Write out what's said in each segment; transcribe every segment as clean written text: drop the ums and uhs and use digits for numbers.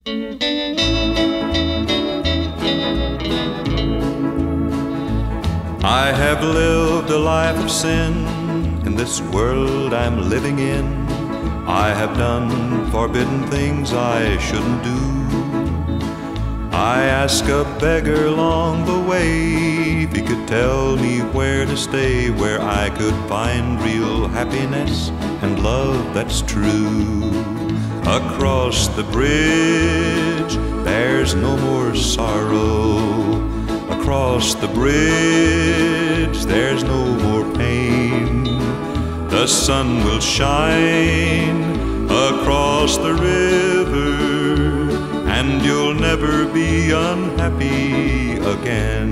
I have lived a life of sin in this world I'm living in. I have done forbidden things I shouldn't do. I asked a beggar along the way if he could tell me where to stay, where I could find real happiness and love that's true. Across the bridge, there's no more sorrow. Across the bridge, there's no more pain. The sun will shine across the river, and you'll never be unhappy again.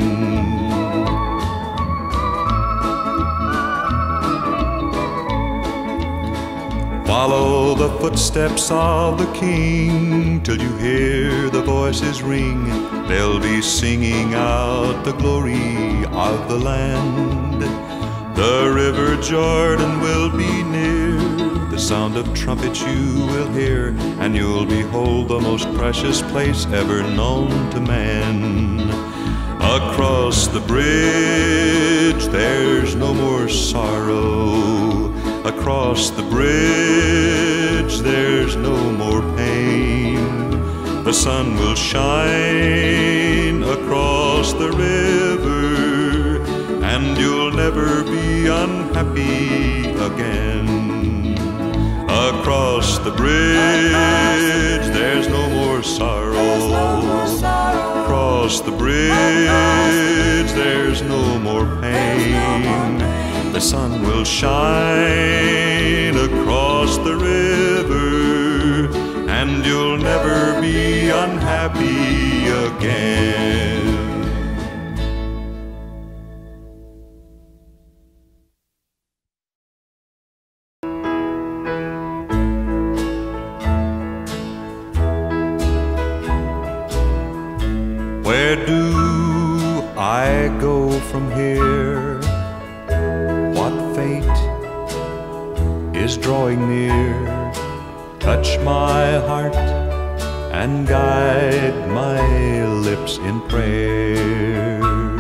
Follow the footsteps of the King till you hear the voices ring. They'll be singing out the glory of the land. The river Jordan will be near. The sound of trumpets you will hear, and you'll behold the most precious place ever known to man. Across the bridge, there's no more sorrow. Across the bridge, there's no more pain. The sun will shine across the river, and you'll never be unhappy again. Across the bridge, there's no more sorrow. Across the bridge, there's no more pain. The sun will shine across the river, and you'll never be unhappy again. Where do I go from here? What fate is drawing near? Touch my heart and guide my lips in prayer.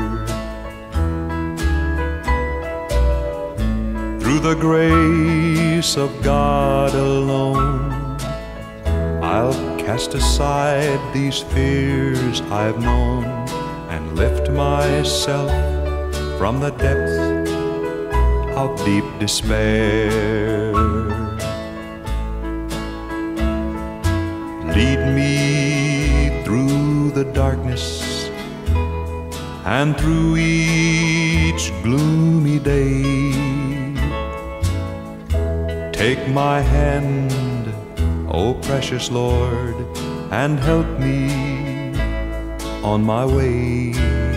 Through the grace of God alone, I'll cast aside these fears I've known and lift myself from the depths of deep despair. Lead me through the darkness and through each gloomy day. Take my hand, O precious Lord, and help me on my way.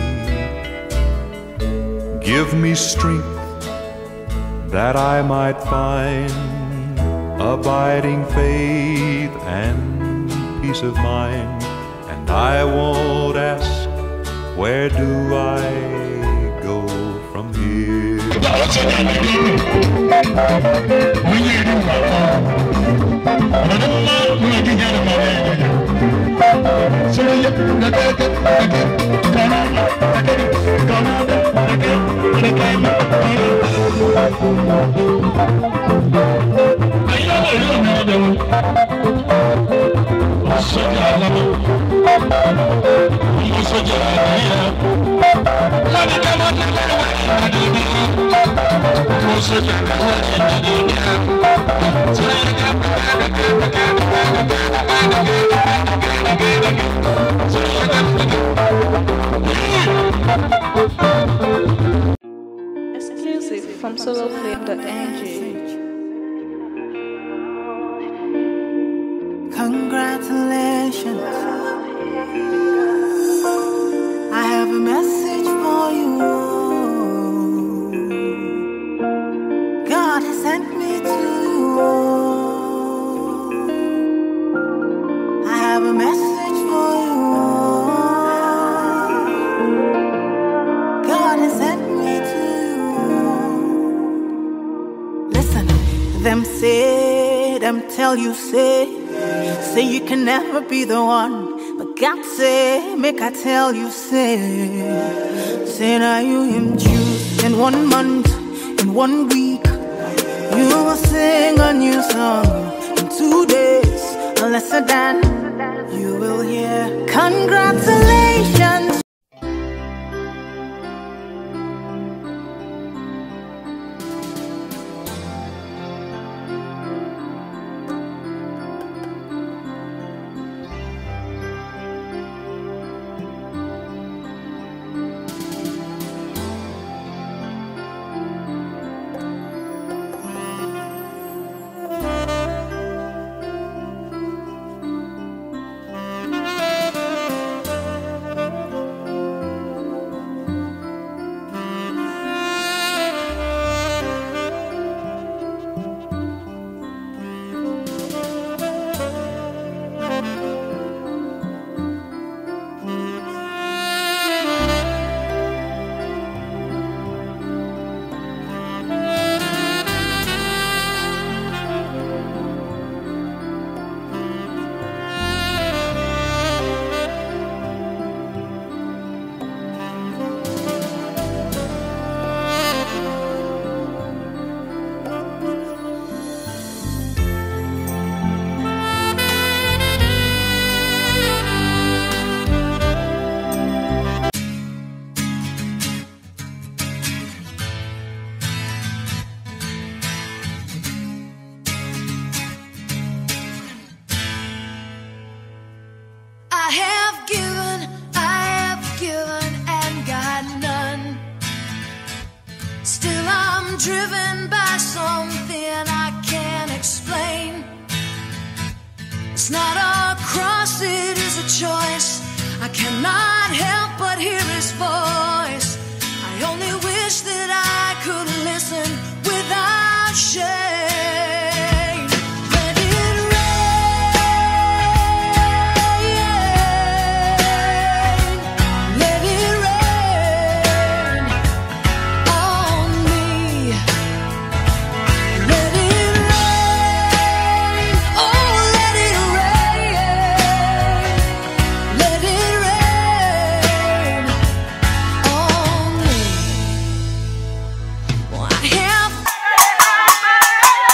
Give me strength that I might find abiding faith and peace of mind. And I won't ask, where do I go from here? Exclusive from soloflame.ng. Congratulations, I have a message for you. God has sent me to you. I have a message for you. God has sent me to you. Listen, them say, them tell you, say say you can never be the one, but God say, make I tell you, say now you him choose. In 1 month, in 1 week, you will sing a new song. In 2 days, a lesser than you will hear. Congratulations. Driven by something I can't explain. It's not a cross, it is a choice. I cannot help but hear his voice. I only wish that I could listen without shame. Let it rain, let it rain on me. Let it rain, oh let it rain, let it rain on me. Well, I have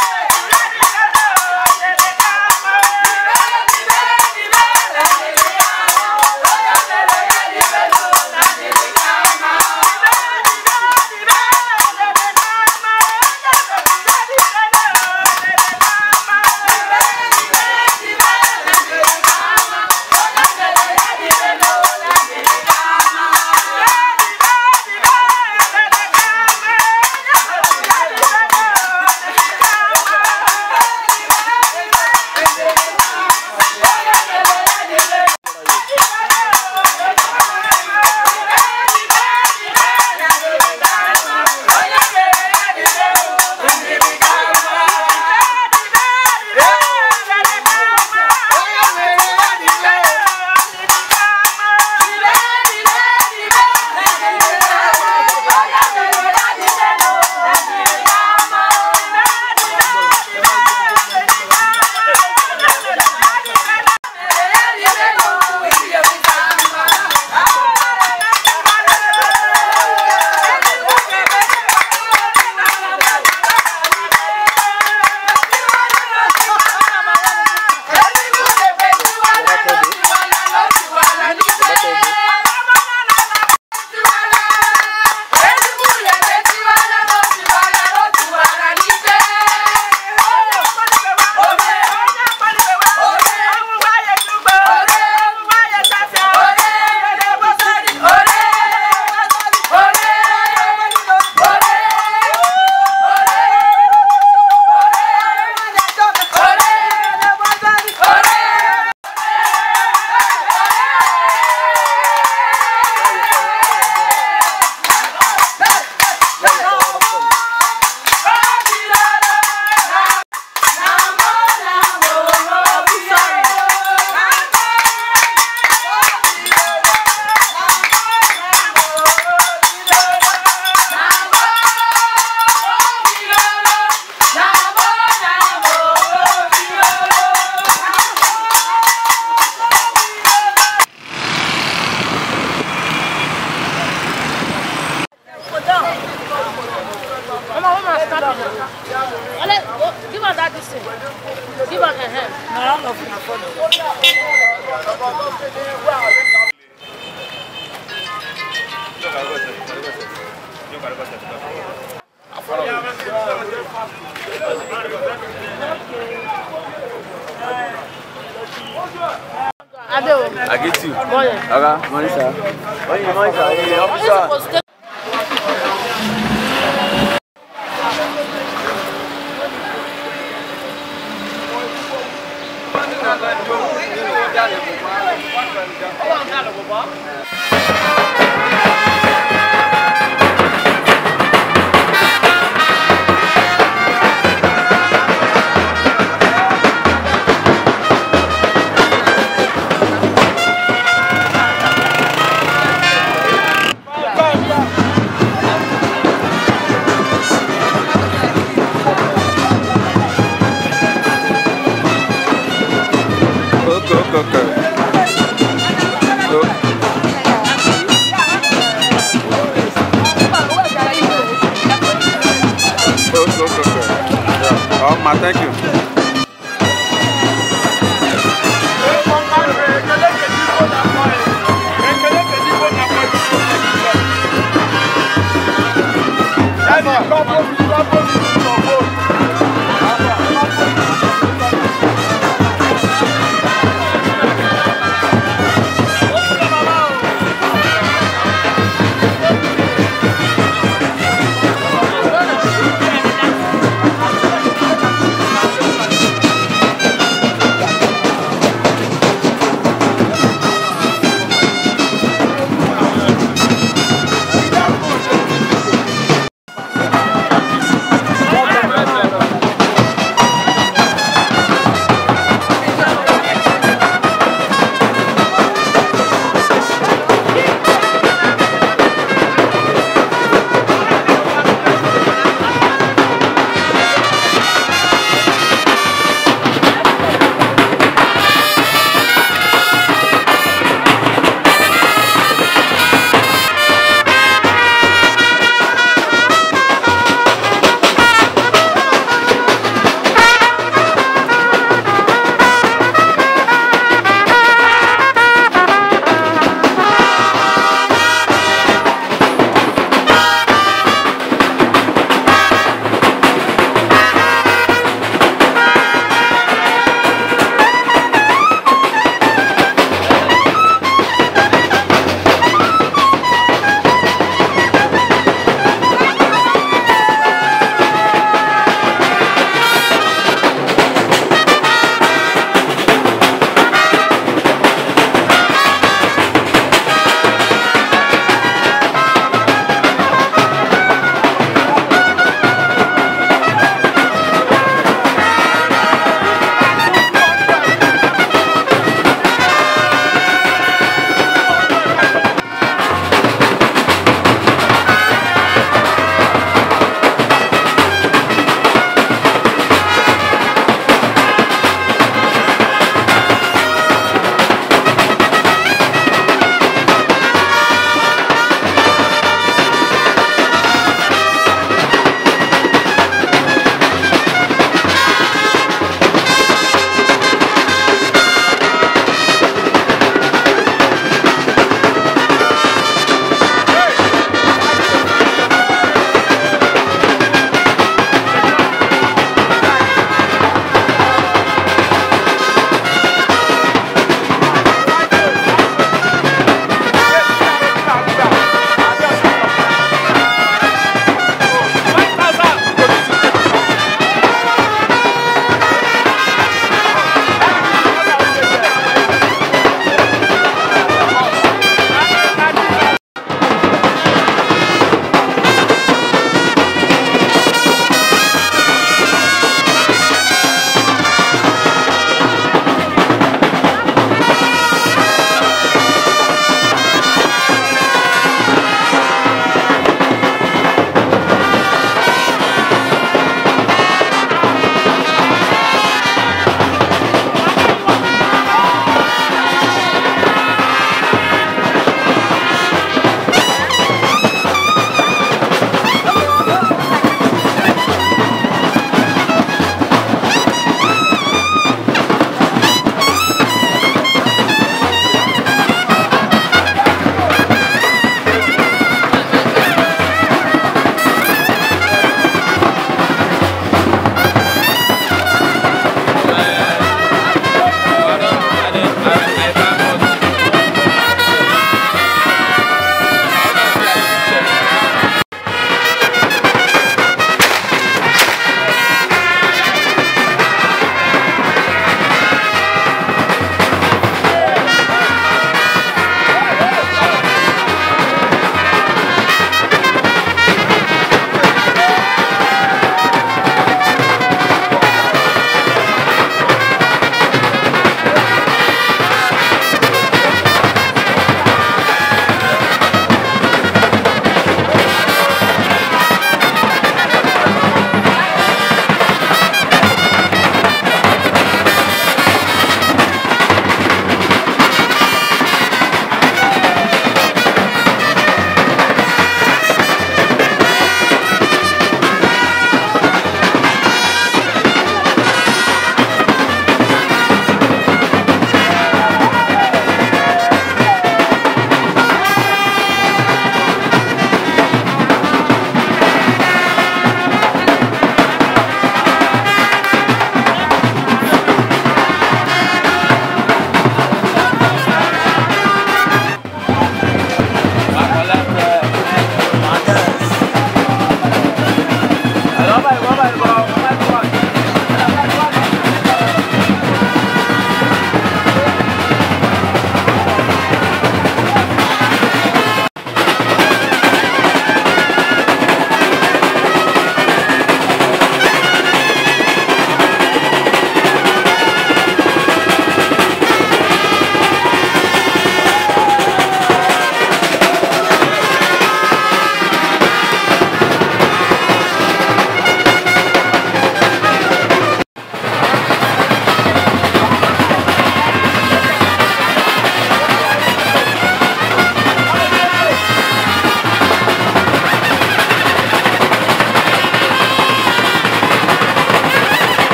I get you. Okay, money, sir. Money, sir. Officer. Thank you.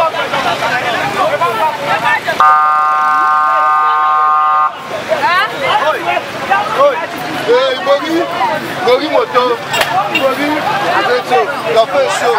Gori moto, Gori, attention, la fin chaud.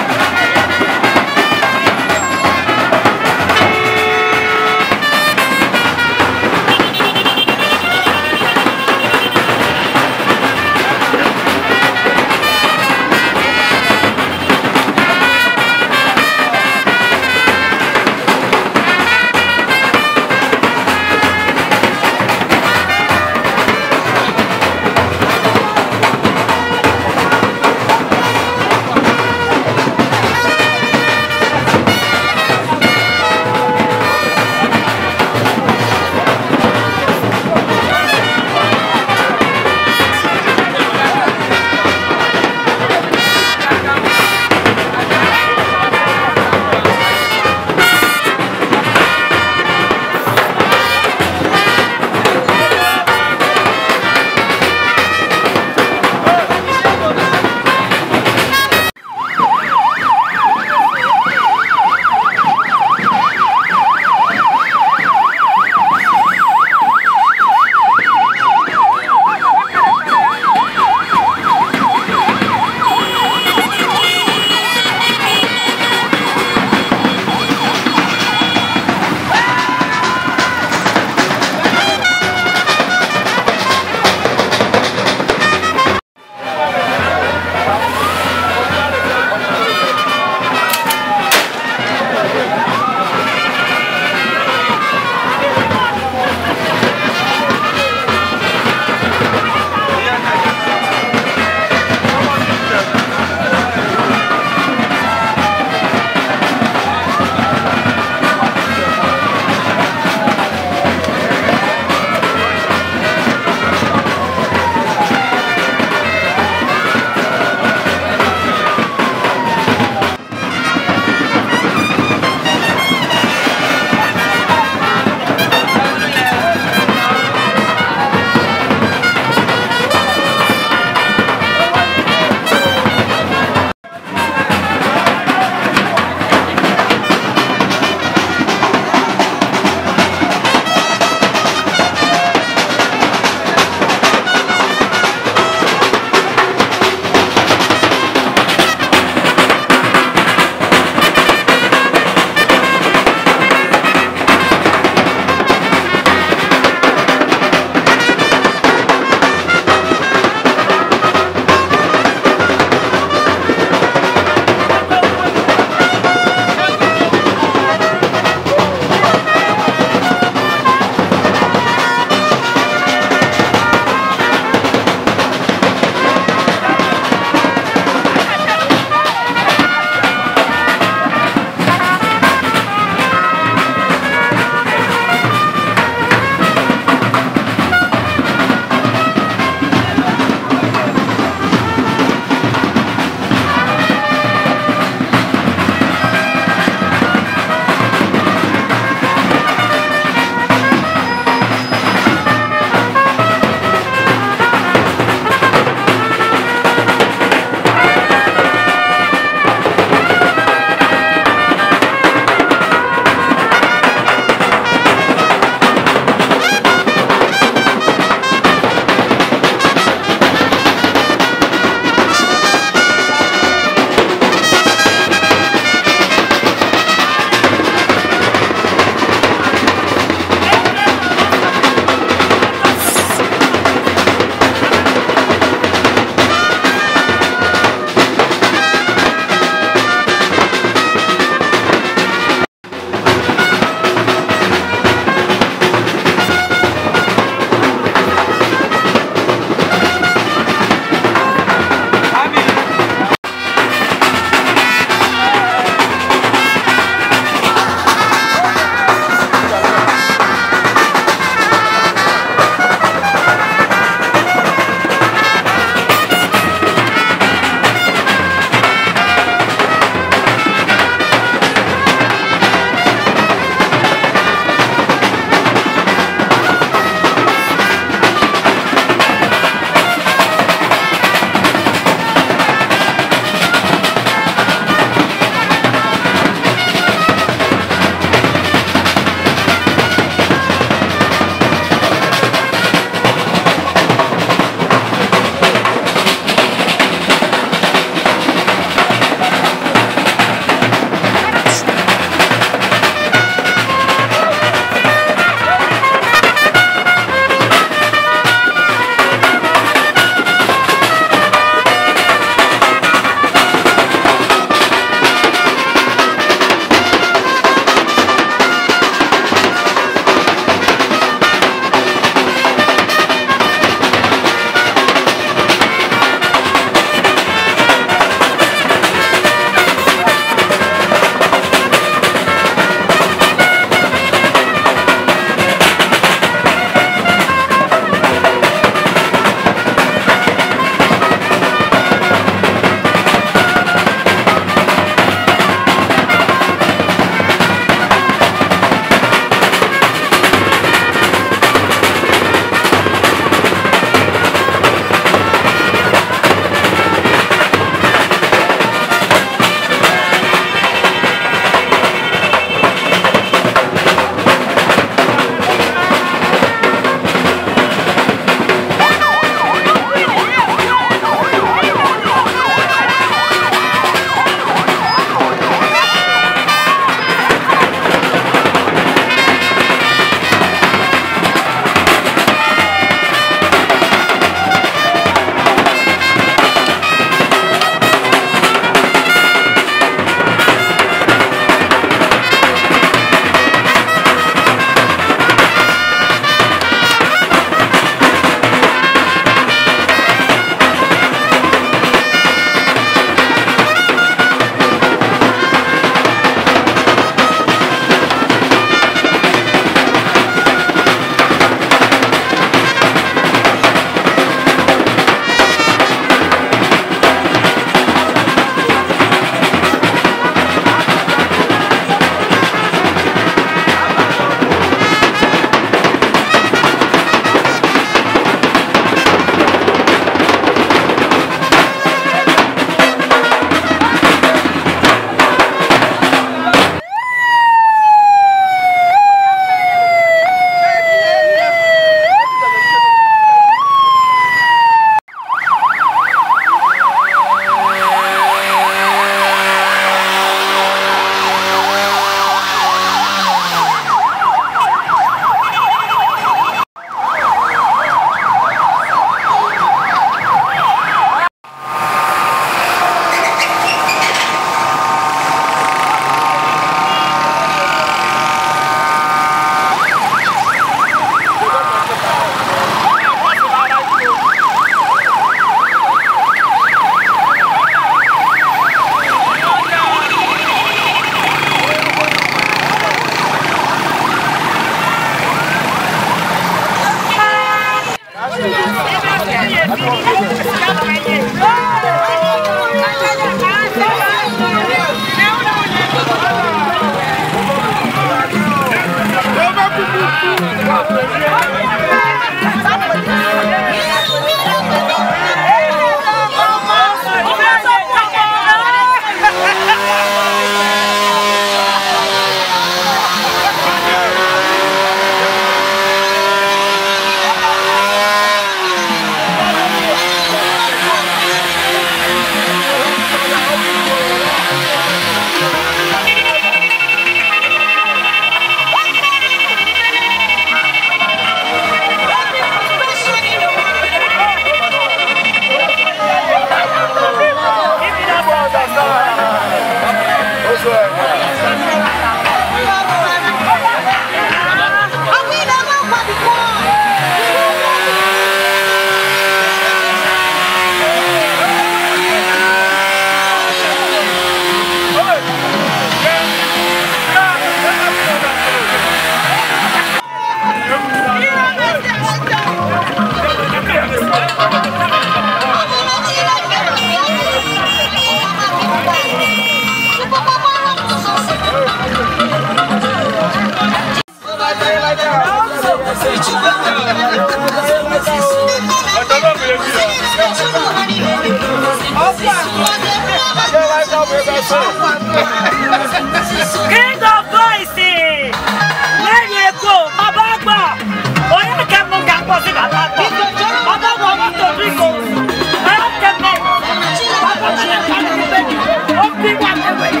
King of boys, let me go, Baba. Oh, you can't move that person, Baba. Baba, want to drink. I can't make Baba. Oh, people are away.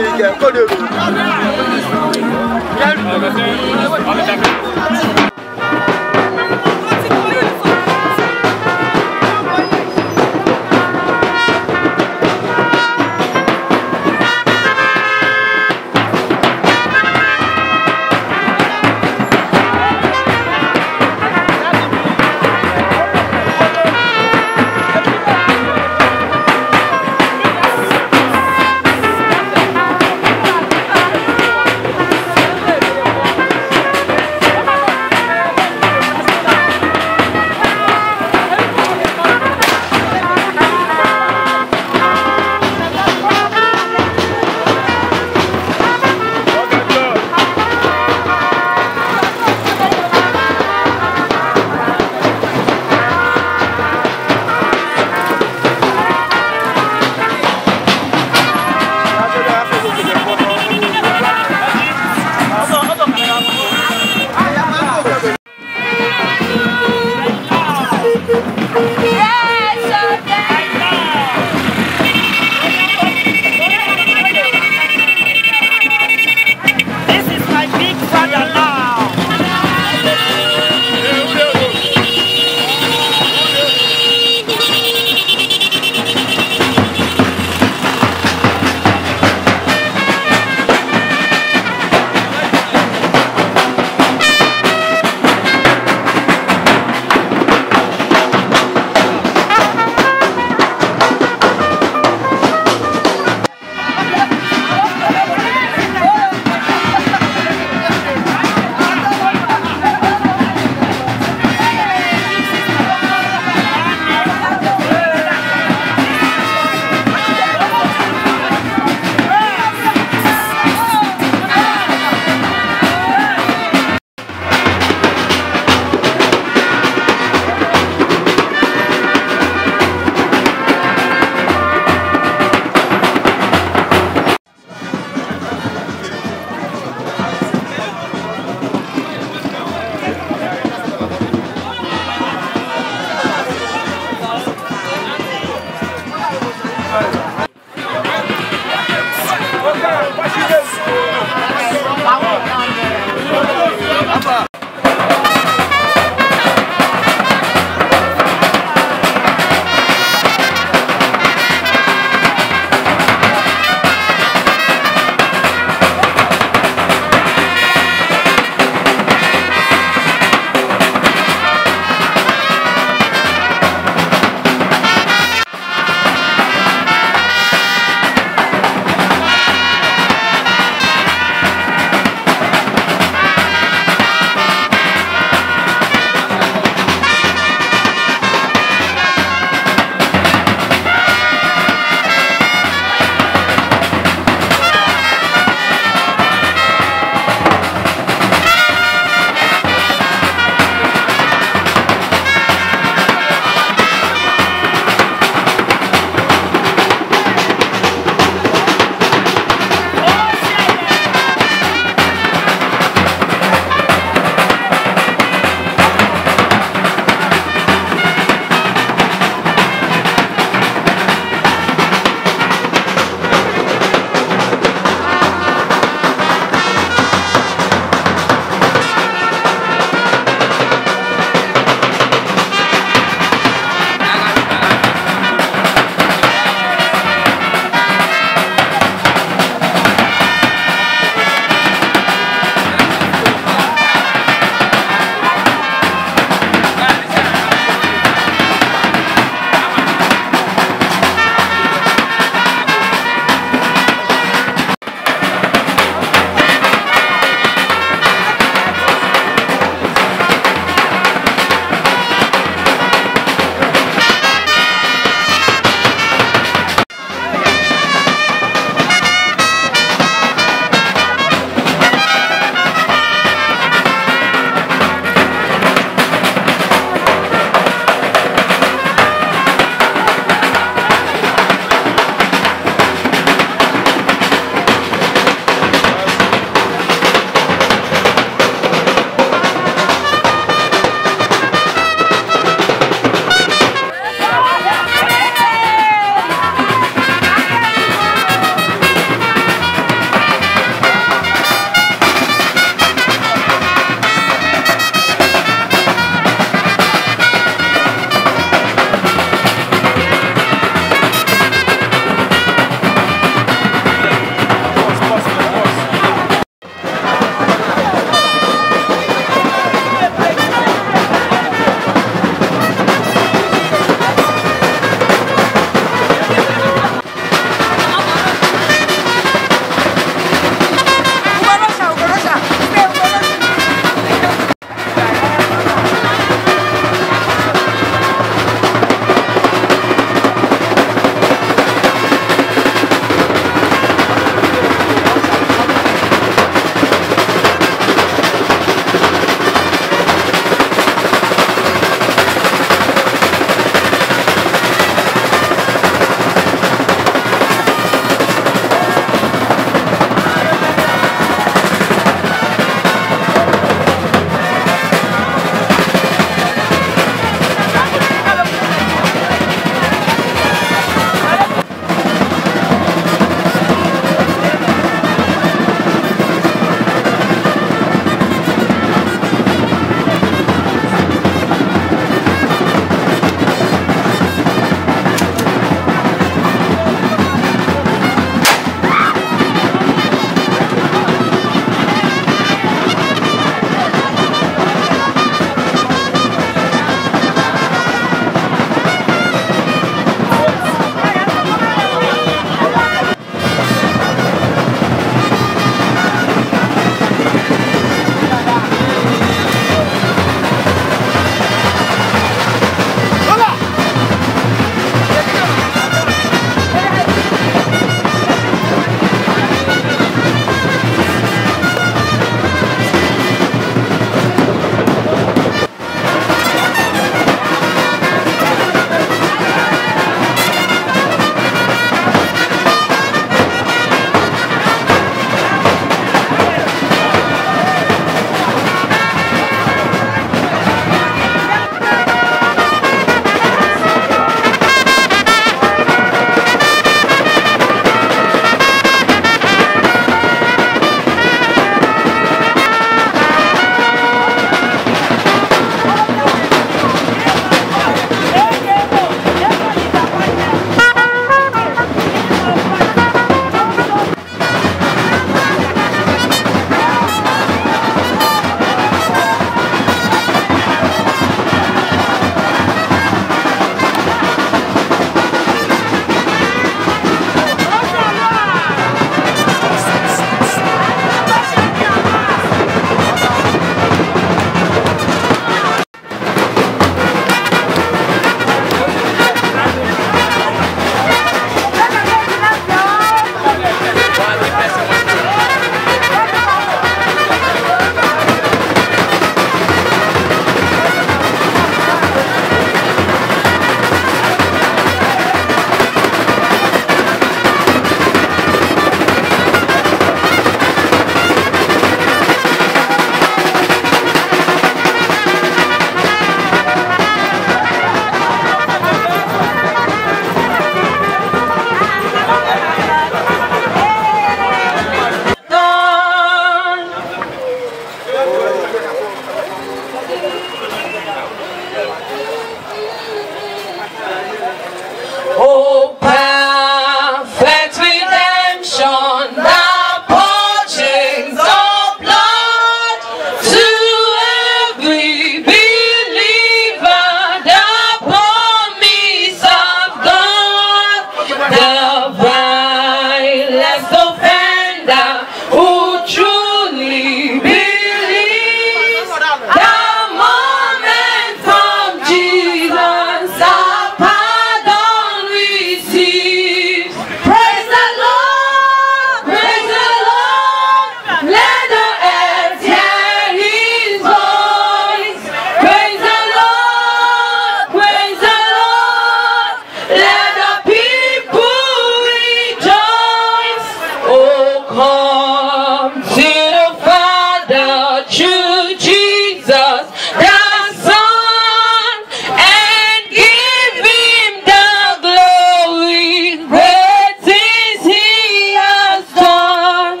let the people rejoice. Oh, come to the Father through Jesus the Son, and give him the glory. Great things he has done.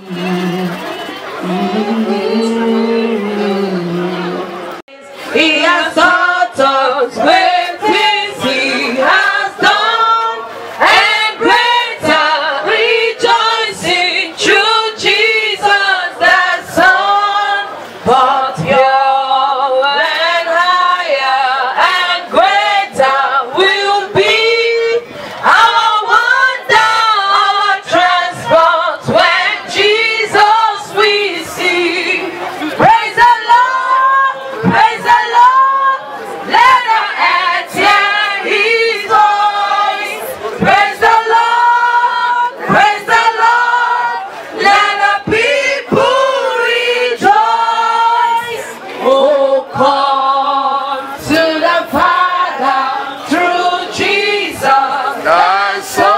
He has taught us great things he has done, and greater rejoicing through Jesus the Son. But pure and higher and greater will be our wonder, our transport when Jesus we see. Praise the Lord, praise the Lord, let the earth hear his voice. Praise the Lord, let the people rejoice. Oh, come to the Father through Jesus the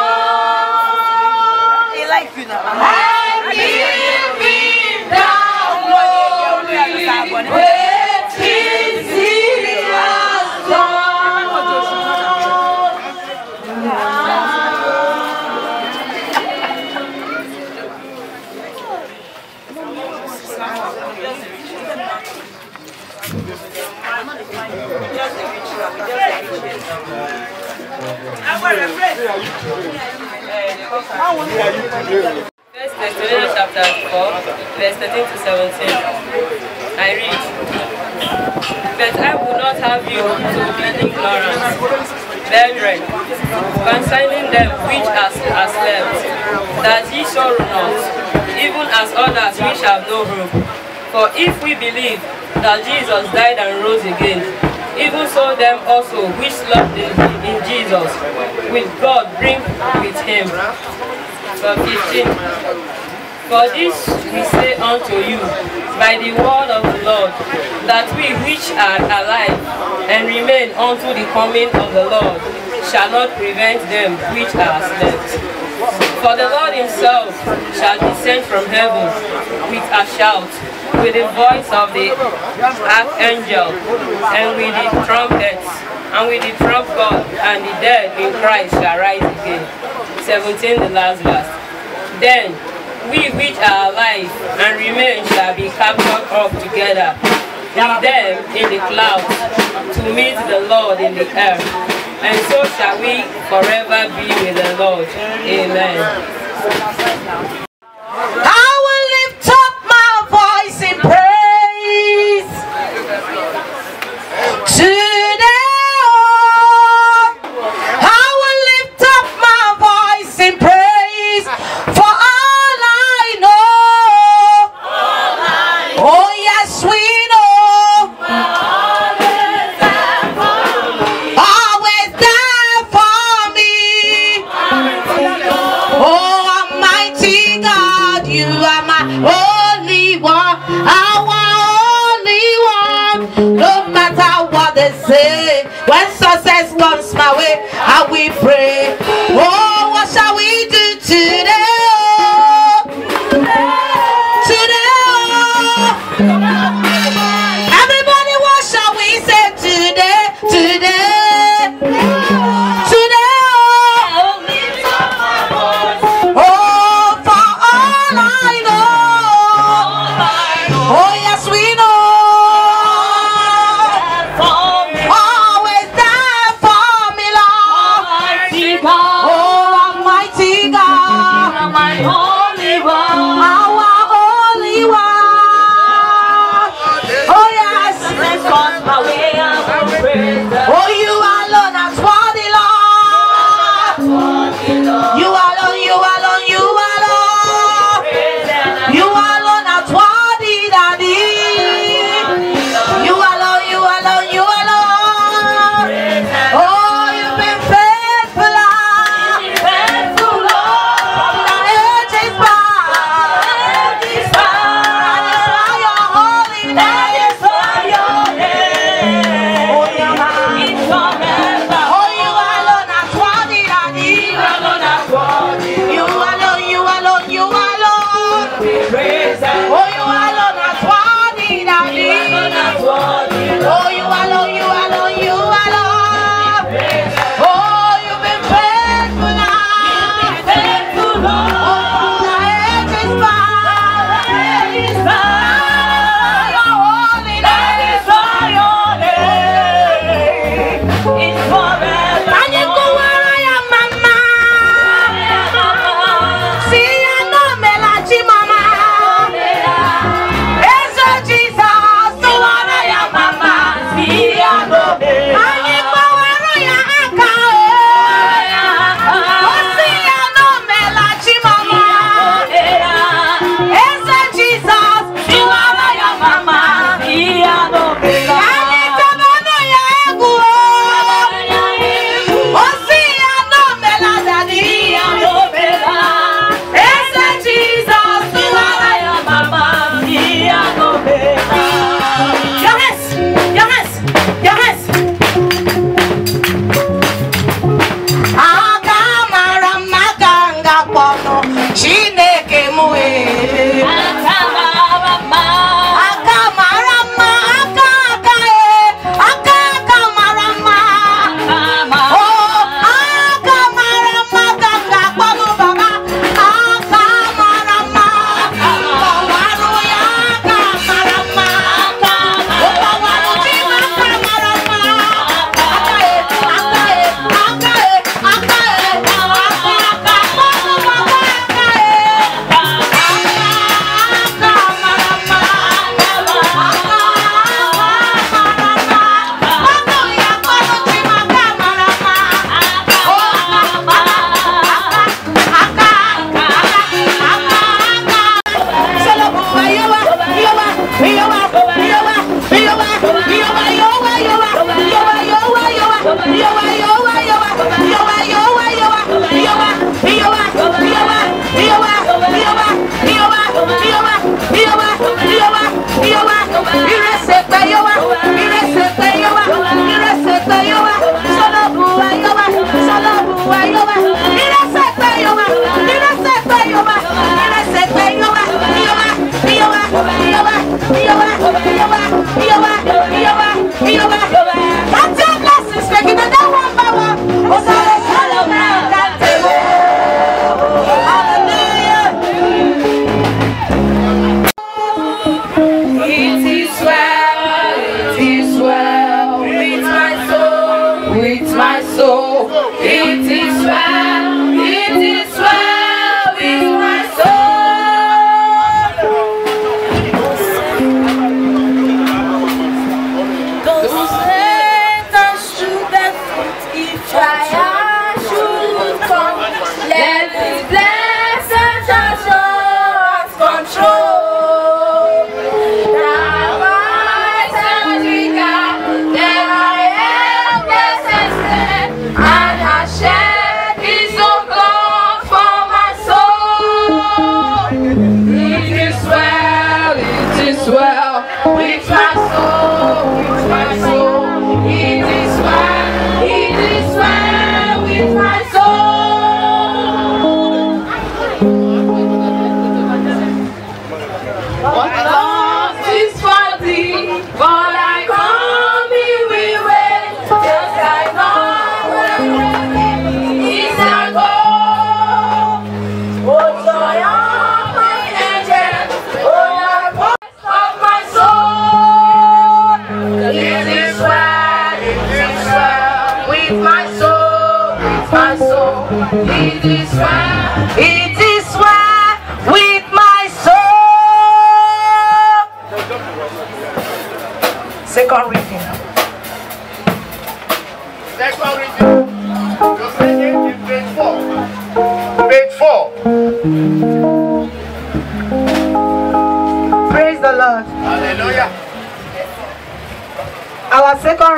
Son, and give him the glory. Great things he has done. First Thessalonians chapter 4, verse 13 to 17. I read, but I would not have you to be ignorant, brethren, concerning them which are slept, that ye sorrow not, even as others which have no hope. For if we believe that Jesus died and rose again, even so them also which slept in Jesus will God bring with him. Verse 15. For this we say unto you by the word of the Lord, that we which are alive and remain unto the coming of the Lord shall not prevent them which are asleep. For the Lord himself shall descend from heaven with a shout, with the voice of the archangel, and with the trumpets, and with the trump God, and the dead in Christ shall rise again. 17, the last verse. Then we which are alive and remain shall be captured up together with them in the clouds to meet the Lord in the air, and so shall we forever be with the Lord. Amen. I will lift up my voice in praise today. I will lift up my voice in praise for all I know. Oh yes, we know. Always there for me. Oh Almighty God, you are my only one, our only one. No matter what they say, when success comes my way, I will pray. Oh, what shall we do today? Today, everybody, what shall we say today? Today, today. Oh, for all I know. Oh, yes, we know. Always there for me, Lord. Oh, It is well with my soul. Second reading. Second reading. You're singing in page 4. Page 4. Praise the Lord. Hallelujah. Our second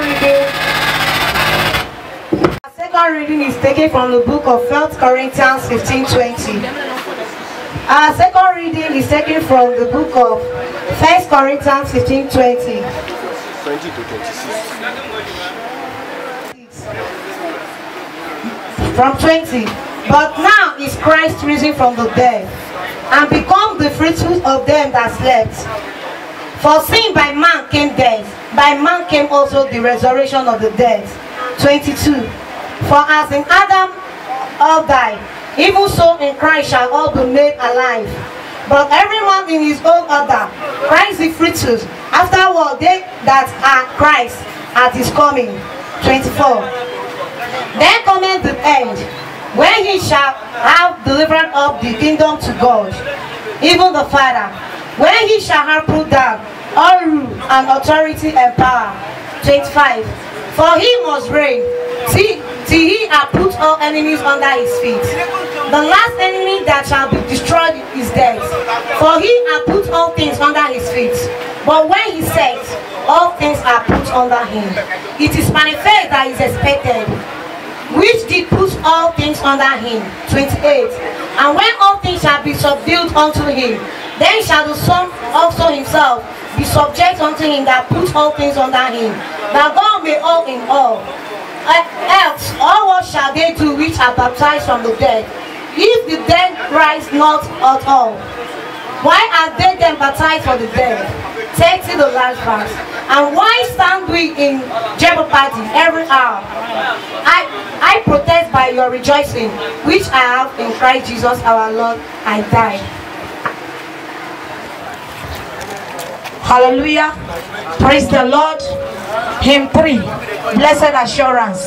reading is taken from the book of 1 Corinthians 15:20. Our second reading is taken from the book of 1 Corinthians 15:20. 20 to 26. From 20. But now is Christ risen from the dead, and become the fruitful of them that slept. For sin by man came death, by man came also the resurrection of the dead. 22. For as in Adam all died, even so in Christ shall all be made alive. But every man in his own order. Christ the fruitful, afterward they that are Christ at his coming. 24. Then cometh the end, when he shall have delivered up the kingdom to God, even the Father, when he shall have put down all rule and authority and power. 25. For he must reign till he hath put all enemies under his feet. The last enemy that shall be destroyed is death. For he hath put all things under his feet. But when he said, all things are put under him, it is manifest that he is expected, which did put all things under him. 28. And when all things shall be subdued unto him, then shall the Son also himself be subject unto him that put all things under him, that God may all in all. Else, all what shall they do which are baptized from the dead, if the dead rise not at all? Why are they then baptized for the dead? Take to the last verse. And why stand we in jeopardy every hour? I protest by your rejoicing, which I have in Christ Jesus our Lord. I die. Hallelujah. Praise the Lord. Hymn 3. Blessed assurance.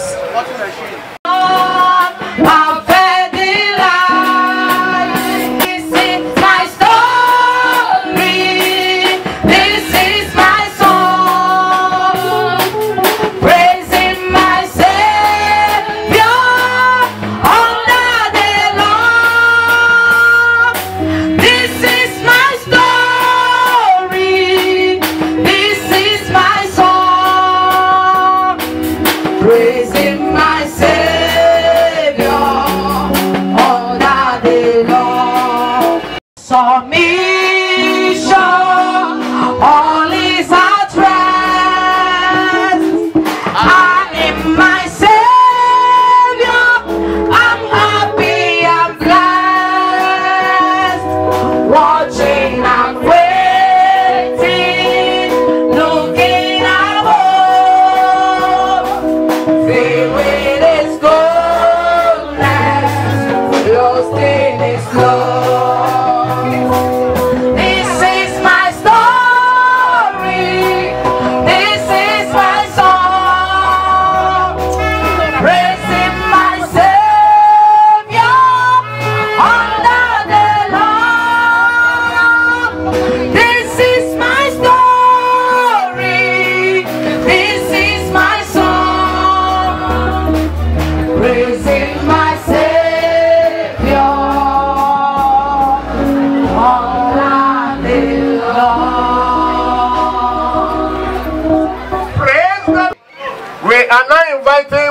are now inviting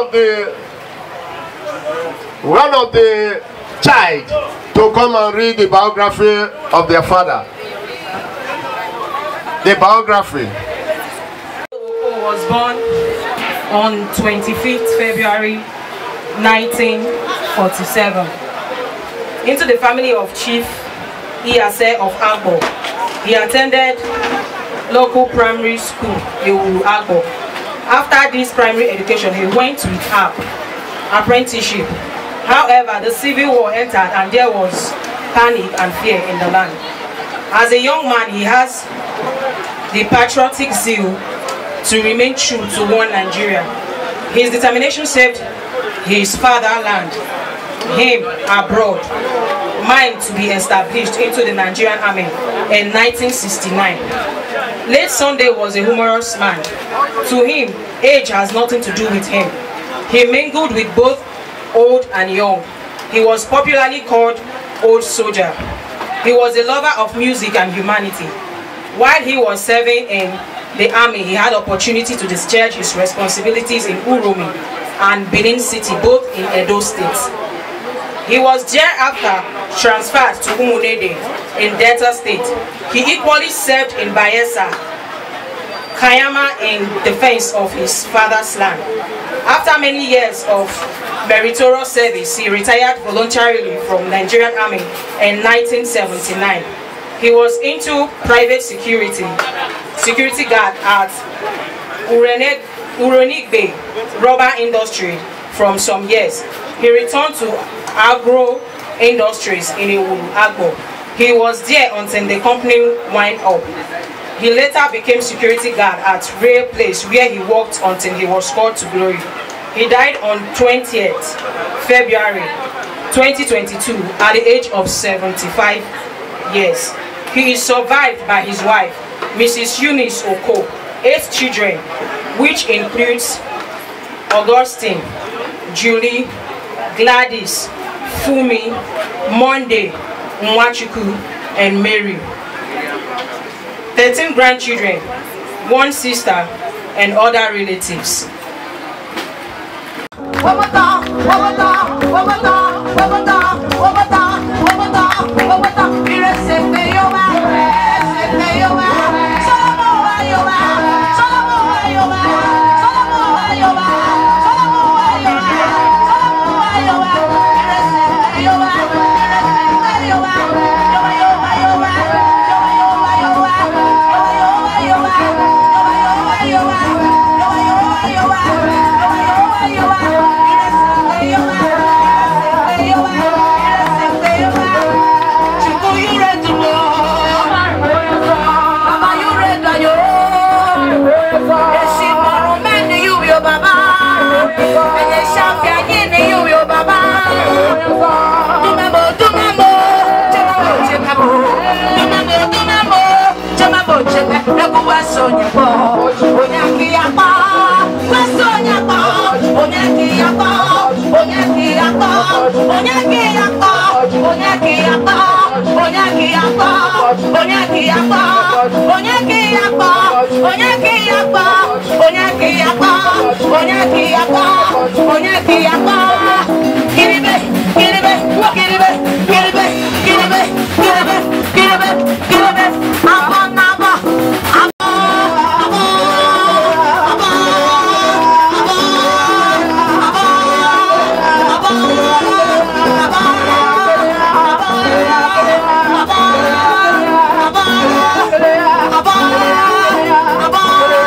one of the child to come and read the biography of their father. The biography. Okoh was born on 25th February 1947 into the family of Chief Iyase of Okoh. He attended local primary school in Okoh. After this primary education, he went with apprenticeship. However, the civil war entered and there was panic and fear in the land. As a young man, he has the patriotic zeal to remain true to one Nigeria. His determination saved his fatherland, him abroad, mine to be established into the Nigerian army in 1969. Late Sunday was a humorous man. To him, age has nothing to do with him. He mingled with both old and young. He was popularly called Old Soldier. He was a lover of music and humanity. While he was serving in the army, he had opportunity to discharge his responsibilities in Uromi and Benin City, both in Edo State. He was thereafter transferred to Umunede in Delta State. He equally served in Bayelsa, Kayama in defense of his father's land. After many years of meritorious service, he retired voluntarily from Nigerian Army in 1979. He was into private security guard at Uronigbe rubber industry from some years. He returned to agro industries in Agbo. He was there until the company wind up. He later became security guard at Rail Place, where he worked until he was called to glory. He died on 20th February 2022 at the age of 75 years. He is survived by his wife, Mrs. Eunice Okoh, 8 children, which includes Augustine, Julie, Gladys, Fumi, Monday, Mwachuku, and Mary. 13 grandchildren, 1 sister, and other relatives.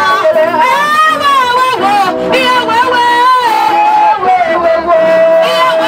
Yeah.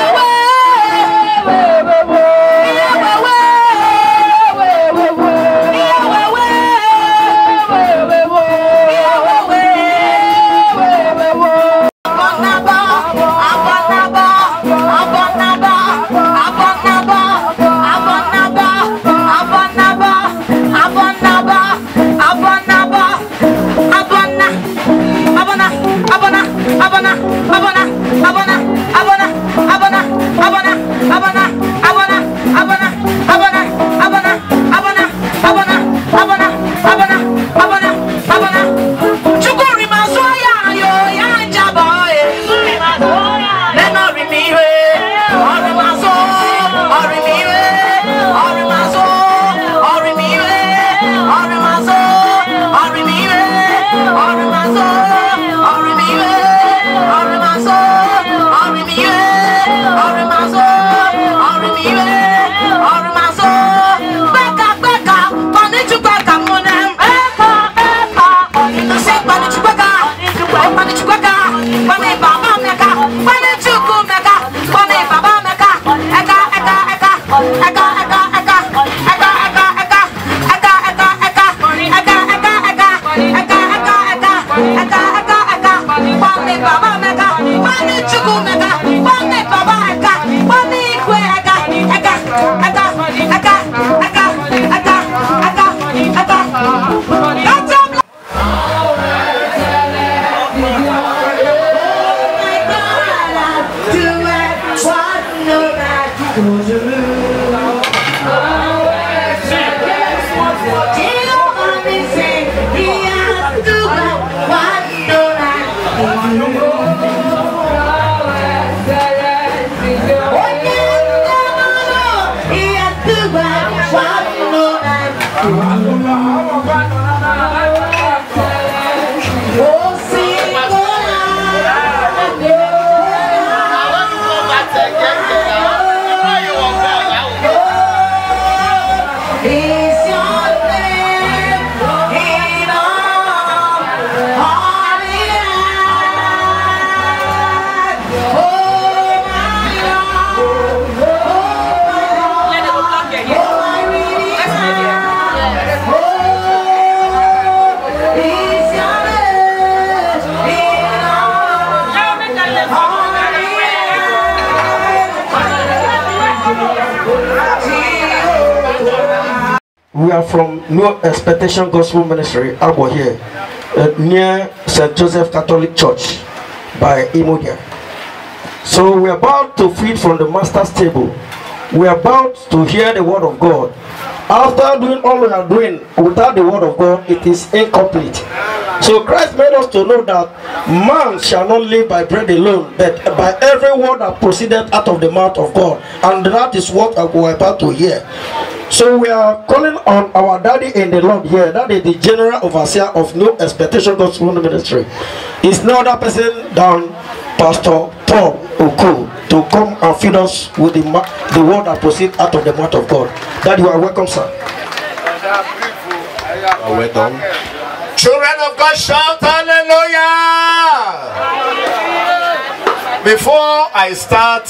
We are from New Expectation Gospel Ministry, Okoh here, near St. Joseph Catholic Church by Imodia. So we are about to feed from the Master's table. We are about to hear the word of God. After doing all we are doing without the word of God, it is incomplete. So Christ made us to know that man shall not live by bread alone, but by every word that proceeded out of the mouth of God. And that is what we are about to hear. So we are calling on our daddy in the Lord here. That is the general overseer of New Expectation Gospel Ministry. It's no other person than Pastor Paul Okoh to come and feed us with the word that proceeds out of the mouth of God. Daddy, you are welcome, sir. Welcome. Children of God, shout hallelujah! Before I start,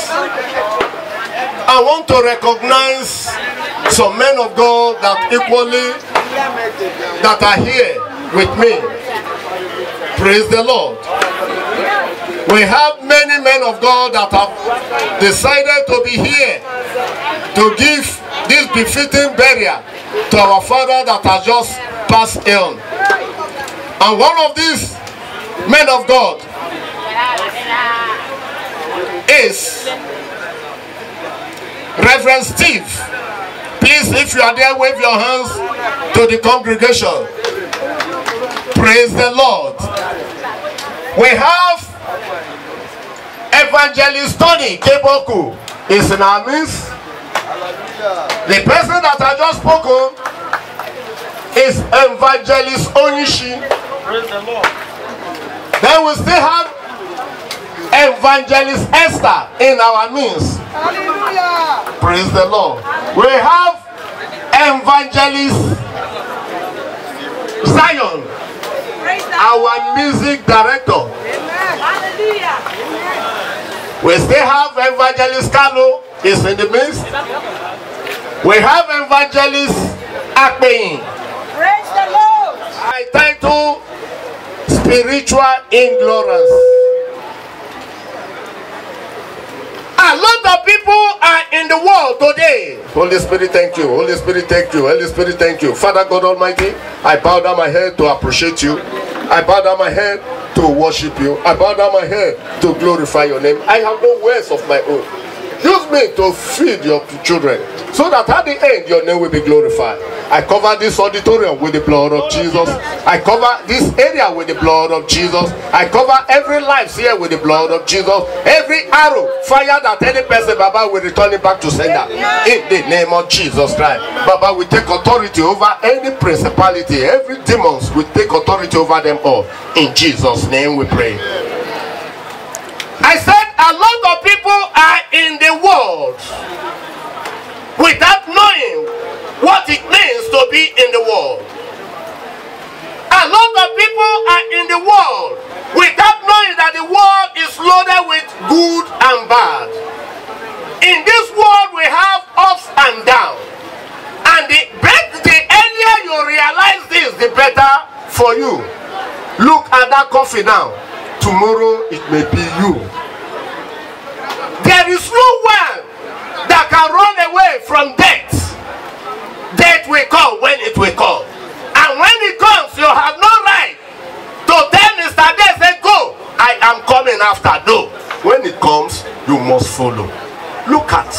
I want to recognize some men of God that are here with me. Praise the Lord. We have many men of God that have decided to be here to give this befitting burial to our father that has just passed ill. And one of these men of God is Reverend Steve. Please, if you are there, wave your hands to the congregation. Praise the Lord. We have Evangelist Tony Keboku is in our midst. The person that I just spoken is Evangelist Onishi. Praise the Lord. Then we still have Evangelist Esther in our midst. Hallelujah. Praise the Lord. We have Evangelist Zion, our music director. Hallelujah. We still have Evangelist Carlo is in the midst. We have Evangelist Akpeyin. Praise the Lord. I title Spiritual Ignorance. A lot of people are in the world today. Holy Spirit, thank you. Holy Spirit, thank you. Holy Spirit, thank you. Father God Almighty, I bow down my head to appreciate you. I bow down my head to worship you. I bow down my head to glorify your name. I have no words of my own. Use me to feed your children, so that at the end your name will be glorified. I cover this auditorium with the blood of Jesus. I cover this area with the blood of Jesus. I cover every life here with the blood of Jesus. Every arrow fired at any person, Baba, will return it back to sender. In the name of Jesus Christ. Baba, we take authority over any principality. Every demons, we take authority over them all. In Jesus' name we pray. I said a lot of people are in the world without knowing what it means to be in the world. A lot of people are in the world without knowing that the world is loaded with good and bad. In this world we have ups and downs. And the earlier you realize this, the better for you. Look at that coffee now. Tomorrow it may be you. There is no one that can run away from death. Death will come when it will come. And when it comes, you have no right to tell Mr. Death, say, go, I am coming after. No. When it comes, you must follow. Look at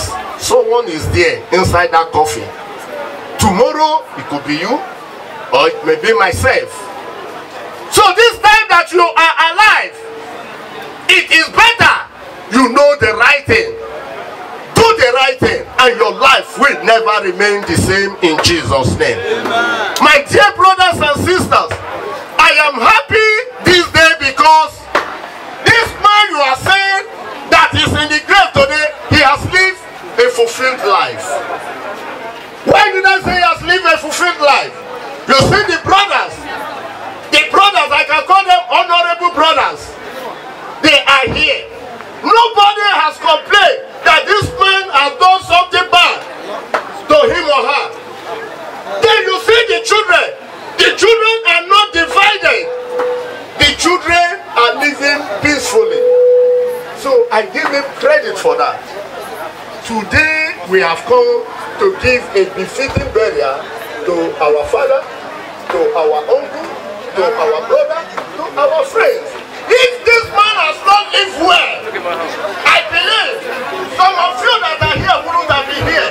someone is there inside that coffin. Tomorrow it could be you, or it may be myself. So this time that you are alive, it is better you know the right thing. Do the right thing, and your life will never remain the same in Jesus' name. Amen. My dear brothers and sisters, I am happy this day because this man you are saying that is in the grave today, he has lived a fulfilled life. Why did I say he has lived a fulfilled life? You see the brothers, I can call them honorable brothers. They are here. Nobody has complained that this man has done something bad to him or her. Then you see the children are not divided. The children are living peacefully. So I give him credit for that. Today we have come to give a befitting burial to our father, to our uncle, to our brother, to our friends. If this man has not lived well, I believe some of you that are here wouldn't have been here.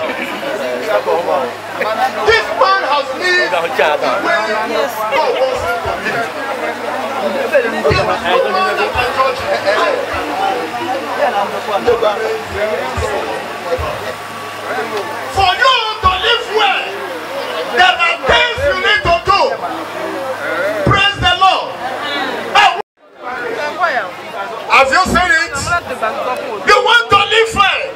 This man has lived the way God wants him to live. He was no man that can judge him. For you to live well, there are things you need to do. Praise the Lord. Have you seen it? You want to live well.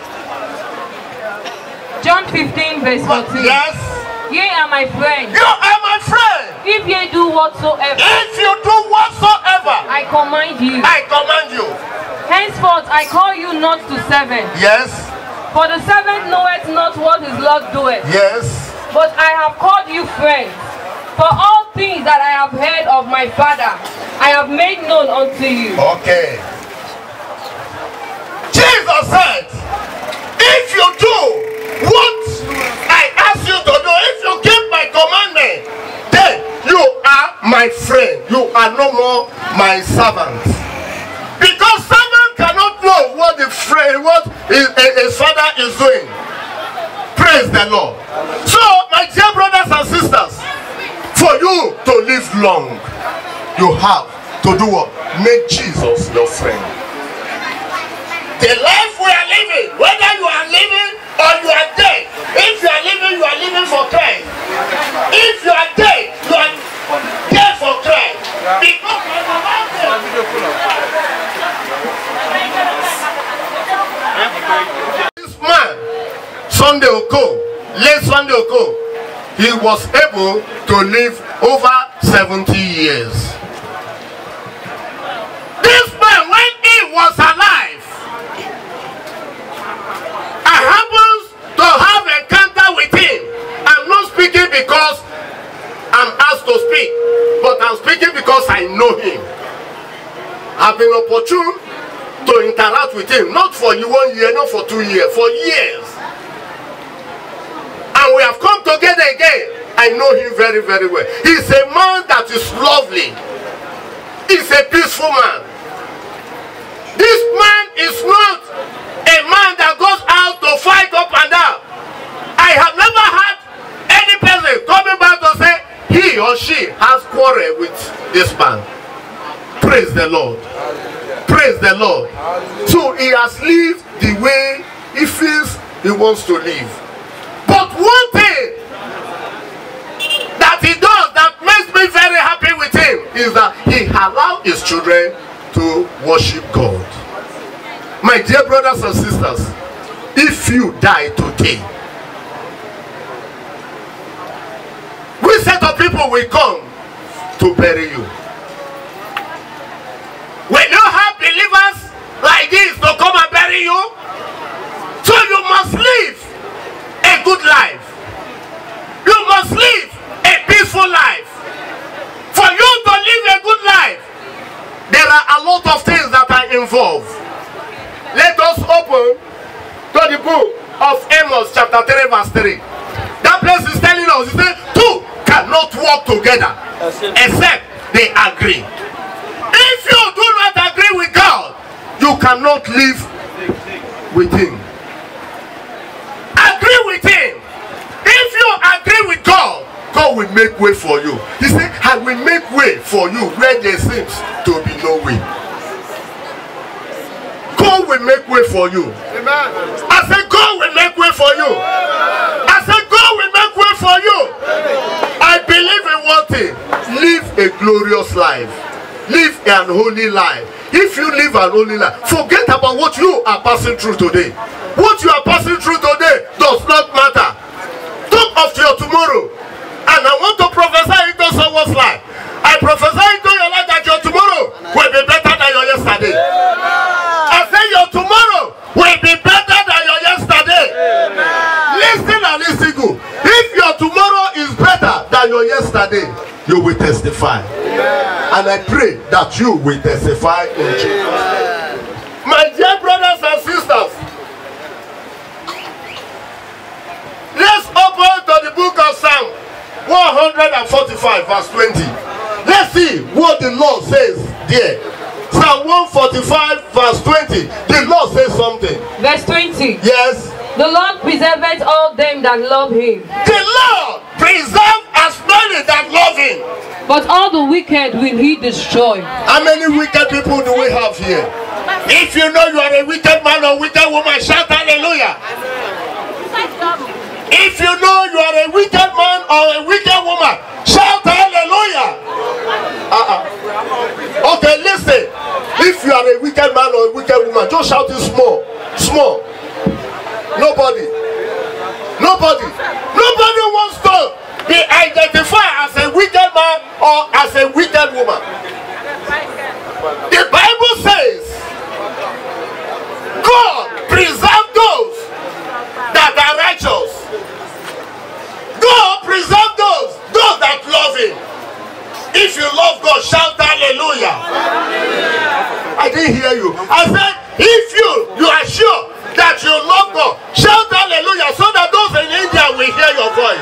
John 15 verse 14. Yes. Ye are my friends. You are my friend. If ye do whatsoever. If you do whatsoever. I command you. I command you. Henceforth I call you not to servants. Yes. For the servant knoweth not what his Lord doeth. Yes. But I have called you friends. For all things that I have heard of my Father, I have made known unto you. Okay. Jesus said, if you do what I ask you to do, if you keep my commandment, then you are my friend. You are no more my servant. Because servant cannot know what his father is doing. Praise the Lord. So, my dear brothers and sisters, for you to live long, you have to do what? Make Jesus your friend. The life we are living, whether you are living or you are dead, if you are living for Christ. If you are dead, you are dead for Christ. Because this man, Sunday Okoh, late Sunday Okoh, he was able to live over 70 years. This man, when he was alive, I happened to have an encounter with him. I'm not speaking because I'm asked to speak, but I'm speaking because I know him. I've been opportune to interact with him, not for 1 year, not for 2 years, for years. And we have come together again. I know him very, very well. He's a man that is lovely. He's a peaceful man. This man is not a man that goes out to fight up and down. I have never had any person coming back to say he or she has quarrel with this man. Praise the Lord. Praise the Lord. So he has lived the way he feels he wants to live. But one thing that he does that makes me very happy with him is that he allows his children to worship God. My dear brothers and sisters, if you die today, which set of people will come to bury you? When you have believers like this to come and bury you, so you must live a good life. You must live a peaceful life. For you to live a good life, there are a lot of things that are involved. Let us open to the book of Amos chapter 3 verse 3. That place is telling us, it says, two cannot walk together except they agree. If you do not agree with God, you cannot live with him. where there seems to be no way. God will make way for you. Amen. I said God will make way for you. I said God will make way for you. I believe in one thing. Live a glorious life. Live an holy life. If you live an holy life, forget about what you are passing through today. What you are passing through today does not matter. Talk of your tomorrow. And I want to prophesy into someone's life. I prophesy into your life that your tomorrow will be better than your yesterday. I say your tomorrow will be better than your yesterday. Listen and listen good. If your tomorrow is better than your yesterday, you will testify. And I pray that you will testify in Jesus. My dear brothers and sisters, let's open to the book of Psalm 145 verse 20. Let's see what the Lord says there. Psalm 145 verse 20. The Lord says something. Verse 20. Yes. The Lord preserveth all them that love him. The Lord preserve as many that love him. But all the wicked will he destroy. How many wicked people do we have here? If you know you are a wicked man or wicked woman, shout hallelujah. If you know you are a wicked man or a wicked woman, shout hallelujah. Okay, listen. If you are a wicked man or a wicked woman, just shout it small. Small. Nobody wants to be identified as a wicked man or as a wicked woman. The Bible says God preserve those that are righteous. God preserve those that love him. If you love God, shout hallelujah. I didn't hear you. I said if you are sure that you love God, shout hallelujah, so that those in India will hear your voice.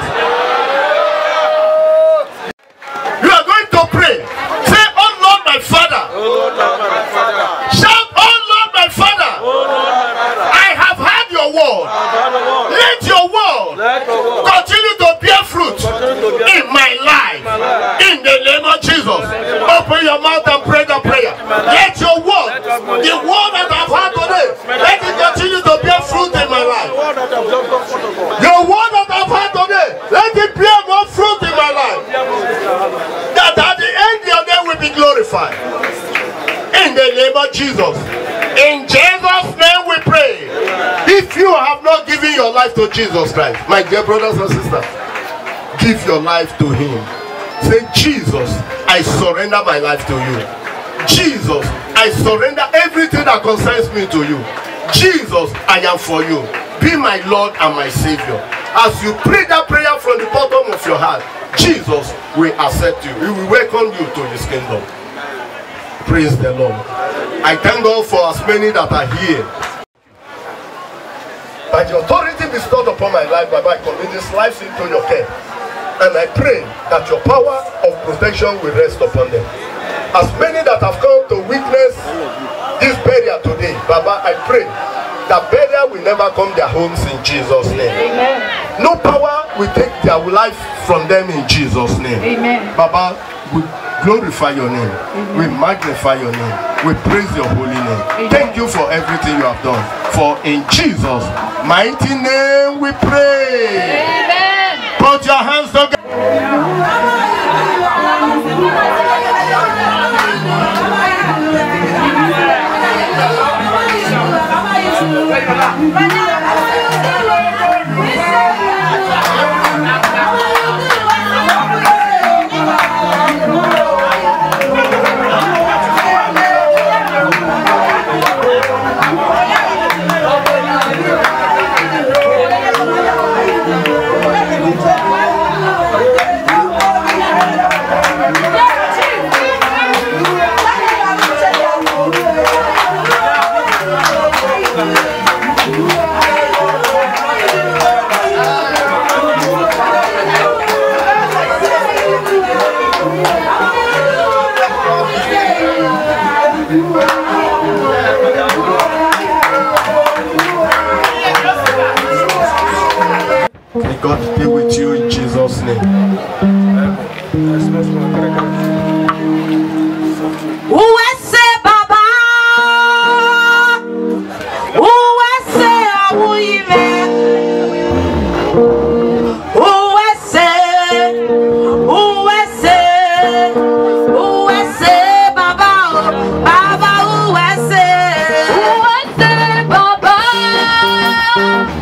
You are going to pray. Say, oh Lord my Father. Shout, oh Lord my Father. I have heard your word. Let your word continue to bear fruit in my life. In the name of Jesus. Open your mouth and pray the prayer. Let your word, the word that I've heard today, let it continue to bear fruit in my life. Your word that I've heard today, let it bear more fruit in my life. That at the end your name will be glorified. In the name of Jesus. In Jesus' name we pray. If you have not given your life to Jesus Christ, my dear brothers and sisters, give your life to him. Say, Jesus, I surrender my life to you. Jesus, I surrender everything that concerns me to you. Jesus, I am for you. Be my Lord and my Savior. As you pray that prayer from the bottom of your heart, Jesus will accept you. He will welcome you to his kingdom. Praise the Lord. I thank God for as many that are here. By the authority bestowed upon my life, Baba, I commit this life into your care. And I pray that your power of protection will rest upon them. As many that have come to witness this burial today, Baba, I pray that burial will never come their homes in Jesus' name. Amen. No power will take their life from them in Jesus' name. Amen. Baba, we glorify your name. Amen. We magnify your name. We praise your holy name. Amen. Thank you for everything you have done. For in Jesus' mighty name we pray. Amen. Put your hands together. May God be with you in Jesus' name.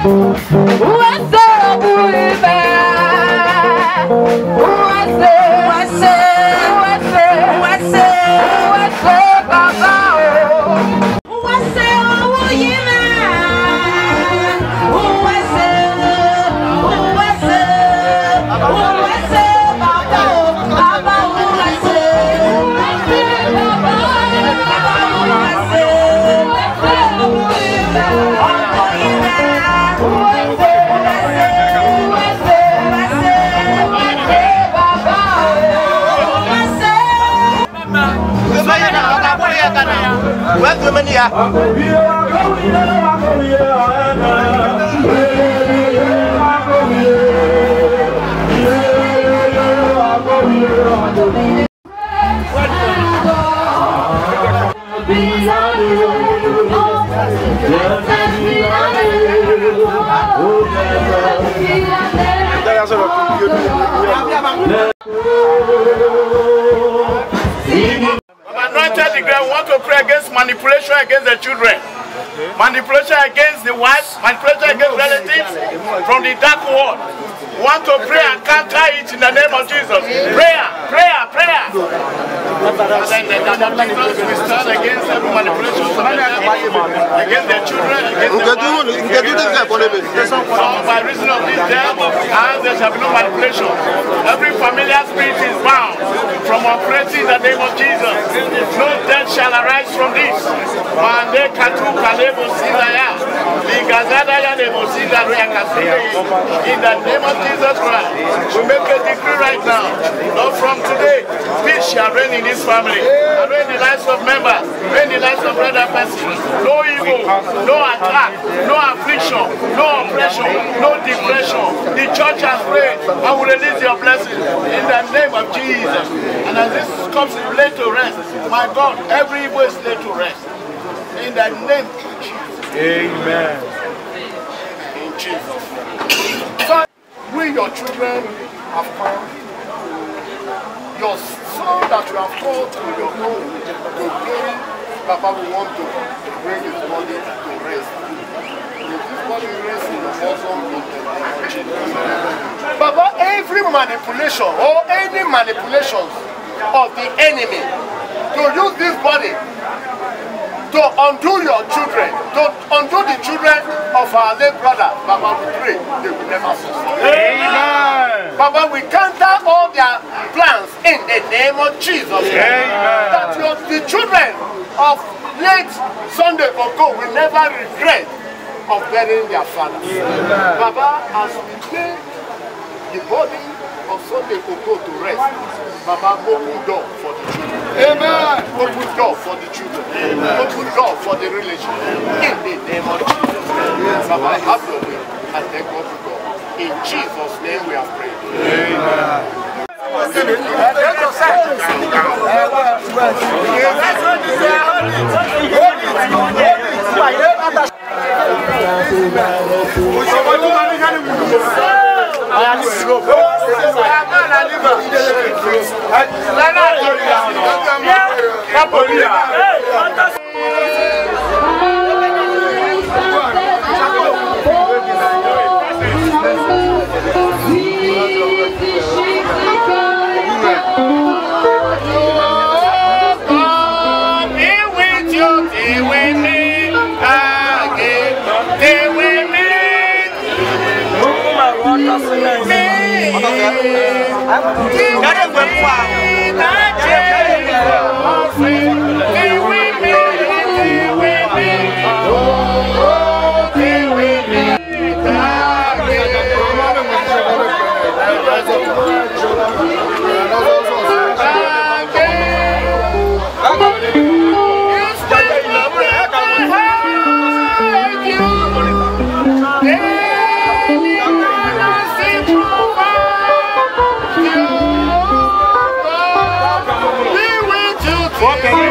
Anointed the ground, we want to pray against manipulation against the children. Manipulation against the wives, manipulation against relatives from the dark world. We want to pray and counter it in the name of Jesus. Prayer, prayer, prayer. And then the name of Jesus, we stand against every manipulation of the devil, against their children, against the wives. So by reason of this death, and there shall be no manipulation. Every familiar spirit is bound from operating in the name of Jesus. No death shall arise from this. In the name of Jesus Christ, we make a decree right now. Lord, from today, peace shall reign in this family. Reign the lives of members, reign the lives of other persons. No evil, no attack, no affliction, no oppression, no depression. The church has prayed and will release your blessing in the name of Jesus. And as this comes laid to rest, my God, every evil is laid to rest. In the name of Jesus. Amen. In Jesus. So, we, your children, have come. Your son that you have called to your home, to glory, Papa, we want to bring his body to rest. If this body rests in the bosom of the Lord Jesus. Papa, every manipulation or any manipulations of the enemy to use this body to undo your children, to undo the children of our late brother, Baba, we pray they will never succeed. Amen. Baba, we counter all their plans in the name of Jesus. Amen. That the children of late Sunday Okoh will never regret of burying their father. Amen. Baba, as we lay the body of Sunday Okoh to rest, Baba, open door for the children. Amen. Open door for the children. Amen. Open door for the religion. In the name of Jesus. Yes, Baba, have your way and take God to God. In Jesus' name we have prayed. Amen. Okay.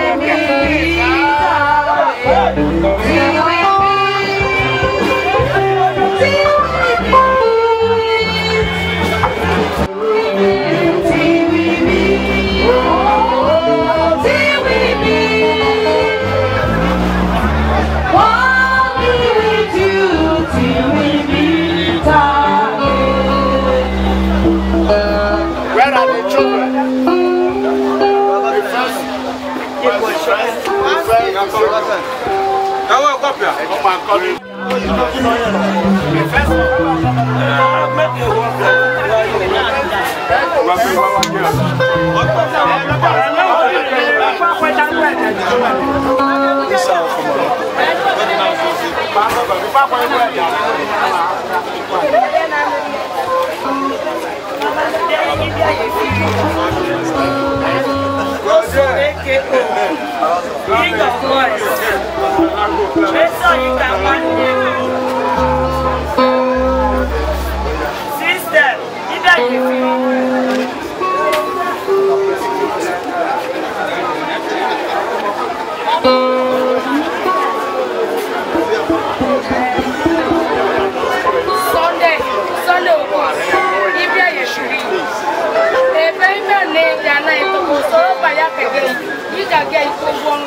King of boys. Sister, Sunday, Ibia Yeshuri. A very man named Diana to so by again. You can get it for one.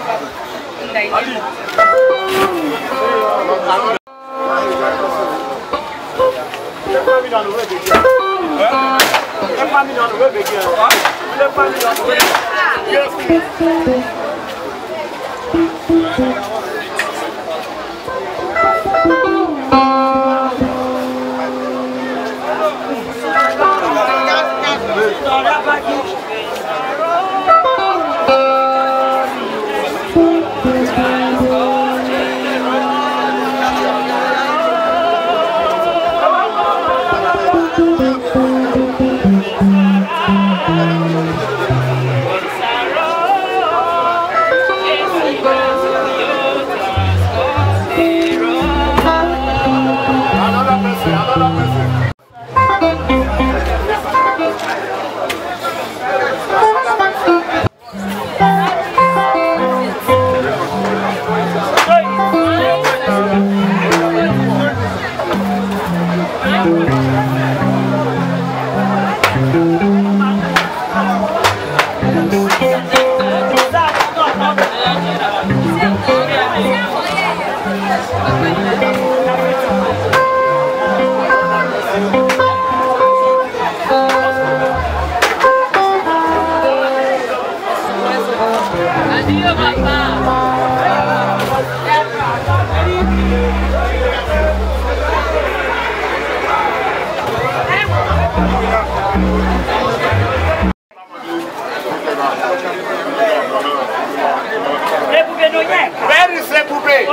Where is Sepube?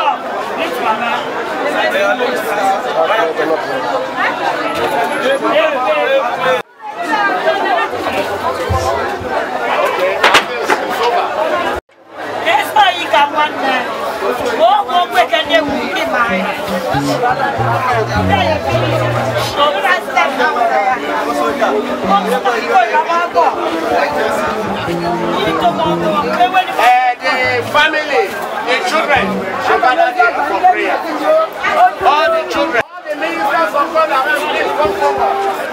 The family, the children, should gather here for prayer. All the children, all the ministers of God around, please come forward.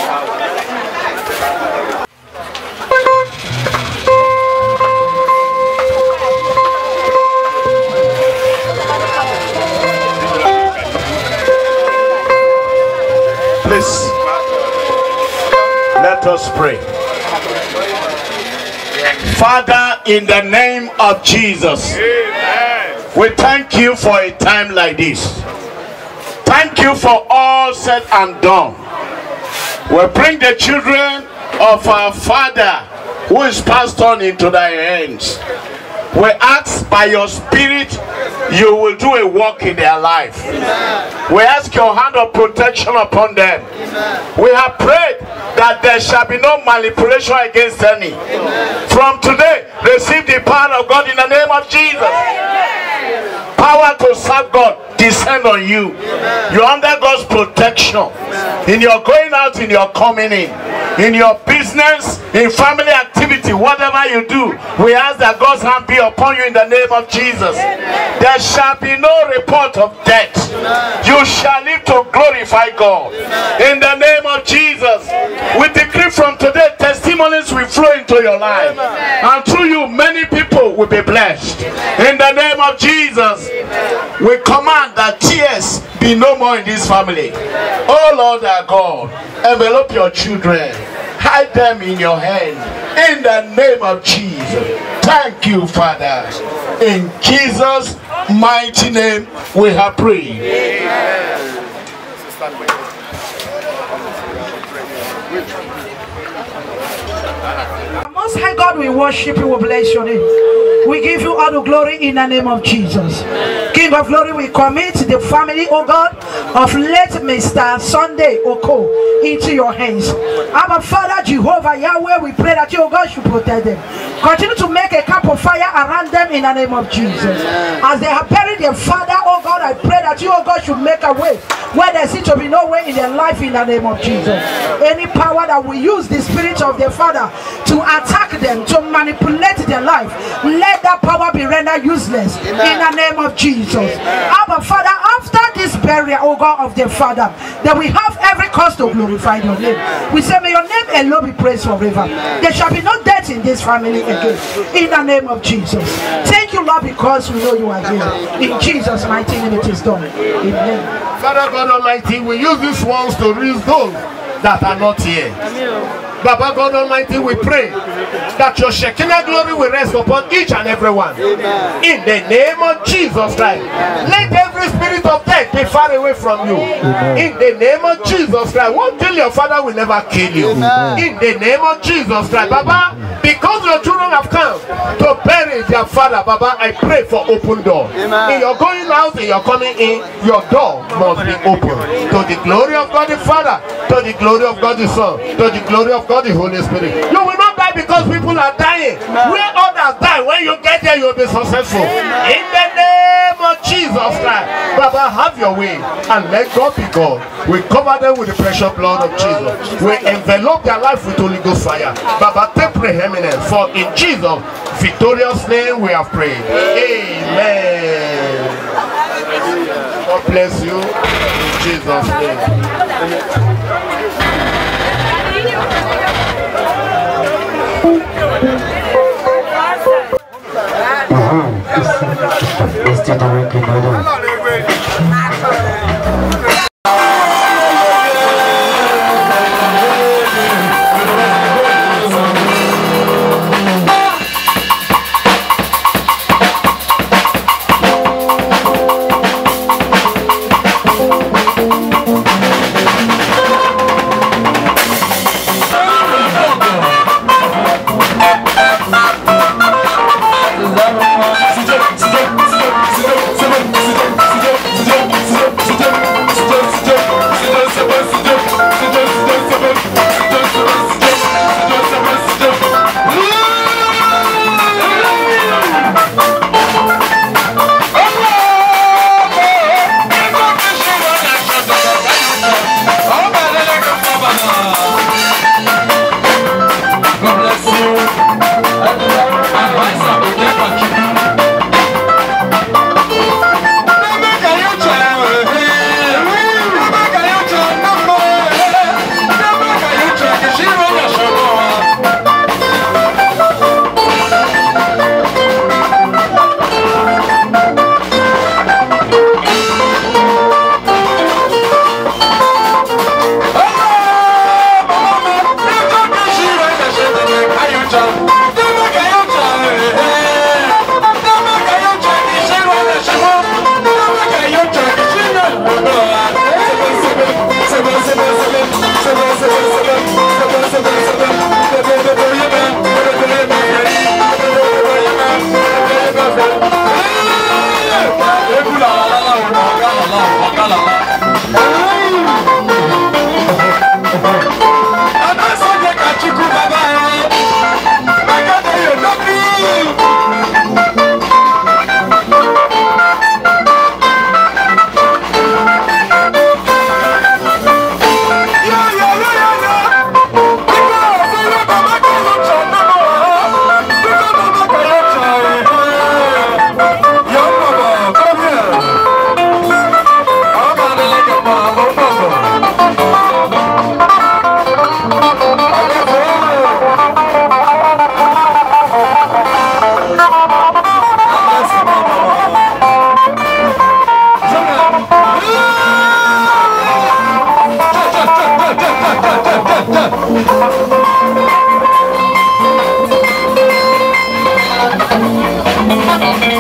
Please, let us pray. Father, in the name of Jesus, amen. We thank you for a time like this. Thank you for all said and done. We bring the children of our Father who is passed on into thy hands. We ask by your Spirit you will do a work in their life. Amen. We ask your hand of protection upon them. Amen. We have prayed that there shall be no manipulation against any. Amen. From today, receive the power of God in the name of Jesus. Amen. Power to serve God descend on you. Amen. You're under God's protection. Amen. In your going out, in your coming in your business, in family activity, whatever you do, we ask that God's hand be upon you in the name of Jesus. Amen. There shall be no report of death. Amen. You shall live to glorify God. Amen. In the name of Jesus. Amen. We decree from today testimonies will flow into your life. Amen. And through you many people will be blessed. Amen. In the name of Jesus. Amen. We command that tears be no more in this family. Amen. Oh Lord our God, envelop your children. Hide them in your hand. In the name of Jesus. Thank you, Father. In Jesus' mighty name we have prayed. Amen. Most High God, we worship you, we bless your name. We give you all the glory in the name of Jesus. King of glory, we commit the family, oh God, of late Mr. Sunday Okoh into your hands. Our Father Jehovah Yahweh, we pray that you, oh God, should protect them. Continue to make a camp of fire around them in the name of Jesus. As they have buried their father, oh God, I pray that you, oh God, should make a way where there seems to be no way in their life in the name of Jesus. Any power that will use the spirit of their father to attack them, to manipulate their life, let that power be rendered useless in the name of Jesus. Our Father, after this burial, oh God, of their father, that we have every cause to glorify your name. We say, may your name alone be praised forever. There shall be no death in this family again, in the name of Jesus. Thank you, Lord, because we know you are here. In Jesus' mighty name it is done. Amen. Father God Almighty, we use these ones to reach those that are not here. Baba God Almighty, we pray that your Shekinah glory will rest upon each and every one. Amen. In the name of Jesus Christ. Amen. Let every spirit of death be far away from you. Amen. In the name of Jesus Christ. Won't kill your father will never kill you. Amen. In the name of Jesus Christ. Baba, because your children have come to bury their father, Baba, I pray for open door. Amen. In your going out and your coming in, your door must be open. To the glory of God the Father, to the glory of God the Son, to the glory of God the Holy Spirit. You will not die because people are dying. Where others die, when you get there, you will be successful. In the name of Jesus Christ. Baba, have your way and let God be God. We cover them with the precious blood of Jesus. We envelop their life with Holy Ghost fire. Baba, take preeminence, for in Jesus' victorious name we have prayed. Amen. God bless you in Jesus' name.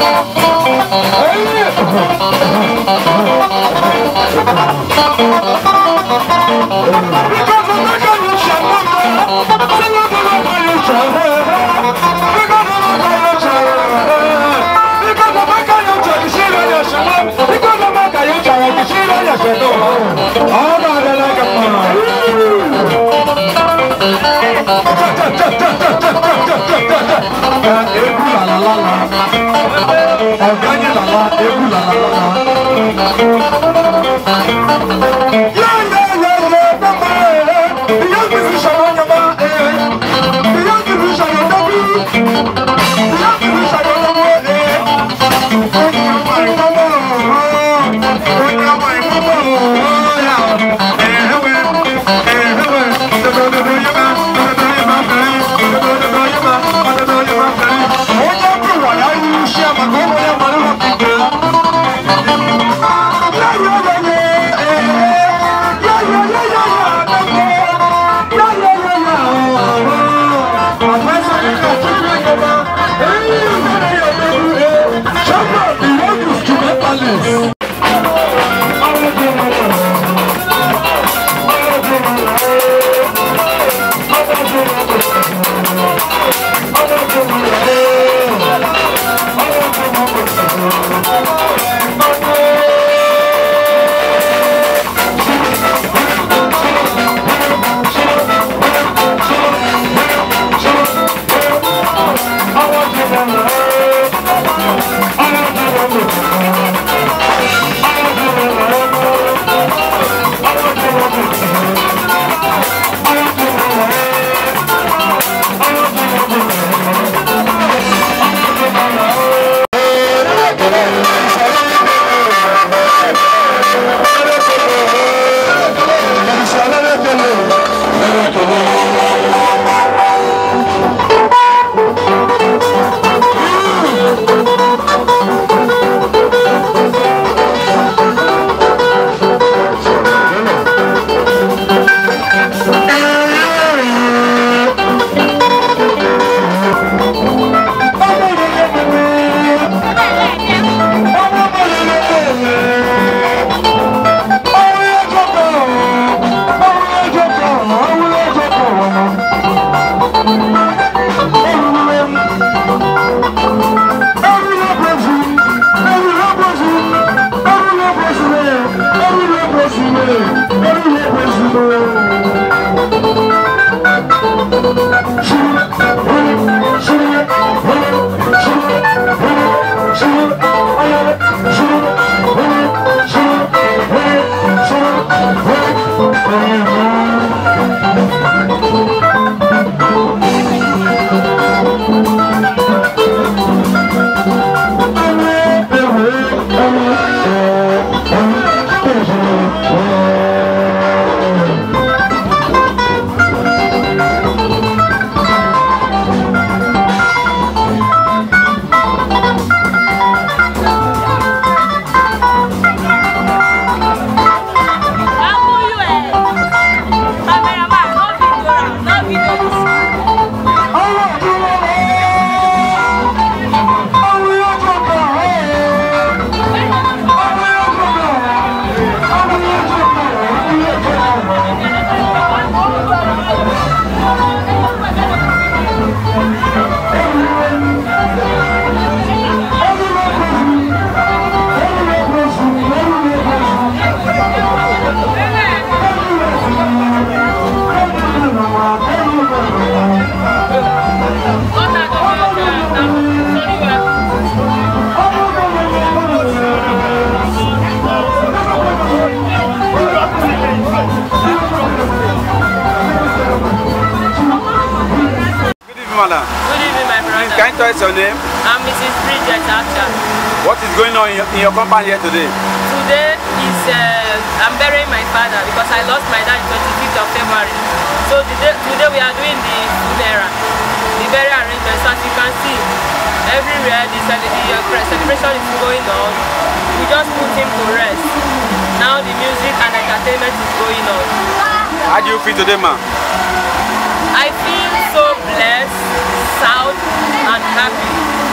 Madam. Good evening, my brother. Please, can you tell us your name? I'm Mrs. Bridget Aksha. What is going on in your compound here today? Today is I'm burying my father because I lost my dad 25th of February. So today we are doing the funeral, the burial arrangement. So as you can see, everywhere the celebration is going on. We just put him to rest. Now the music and entertainment is going on. How do you feel today, ma'am? I feel so blessed, sound, and happy.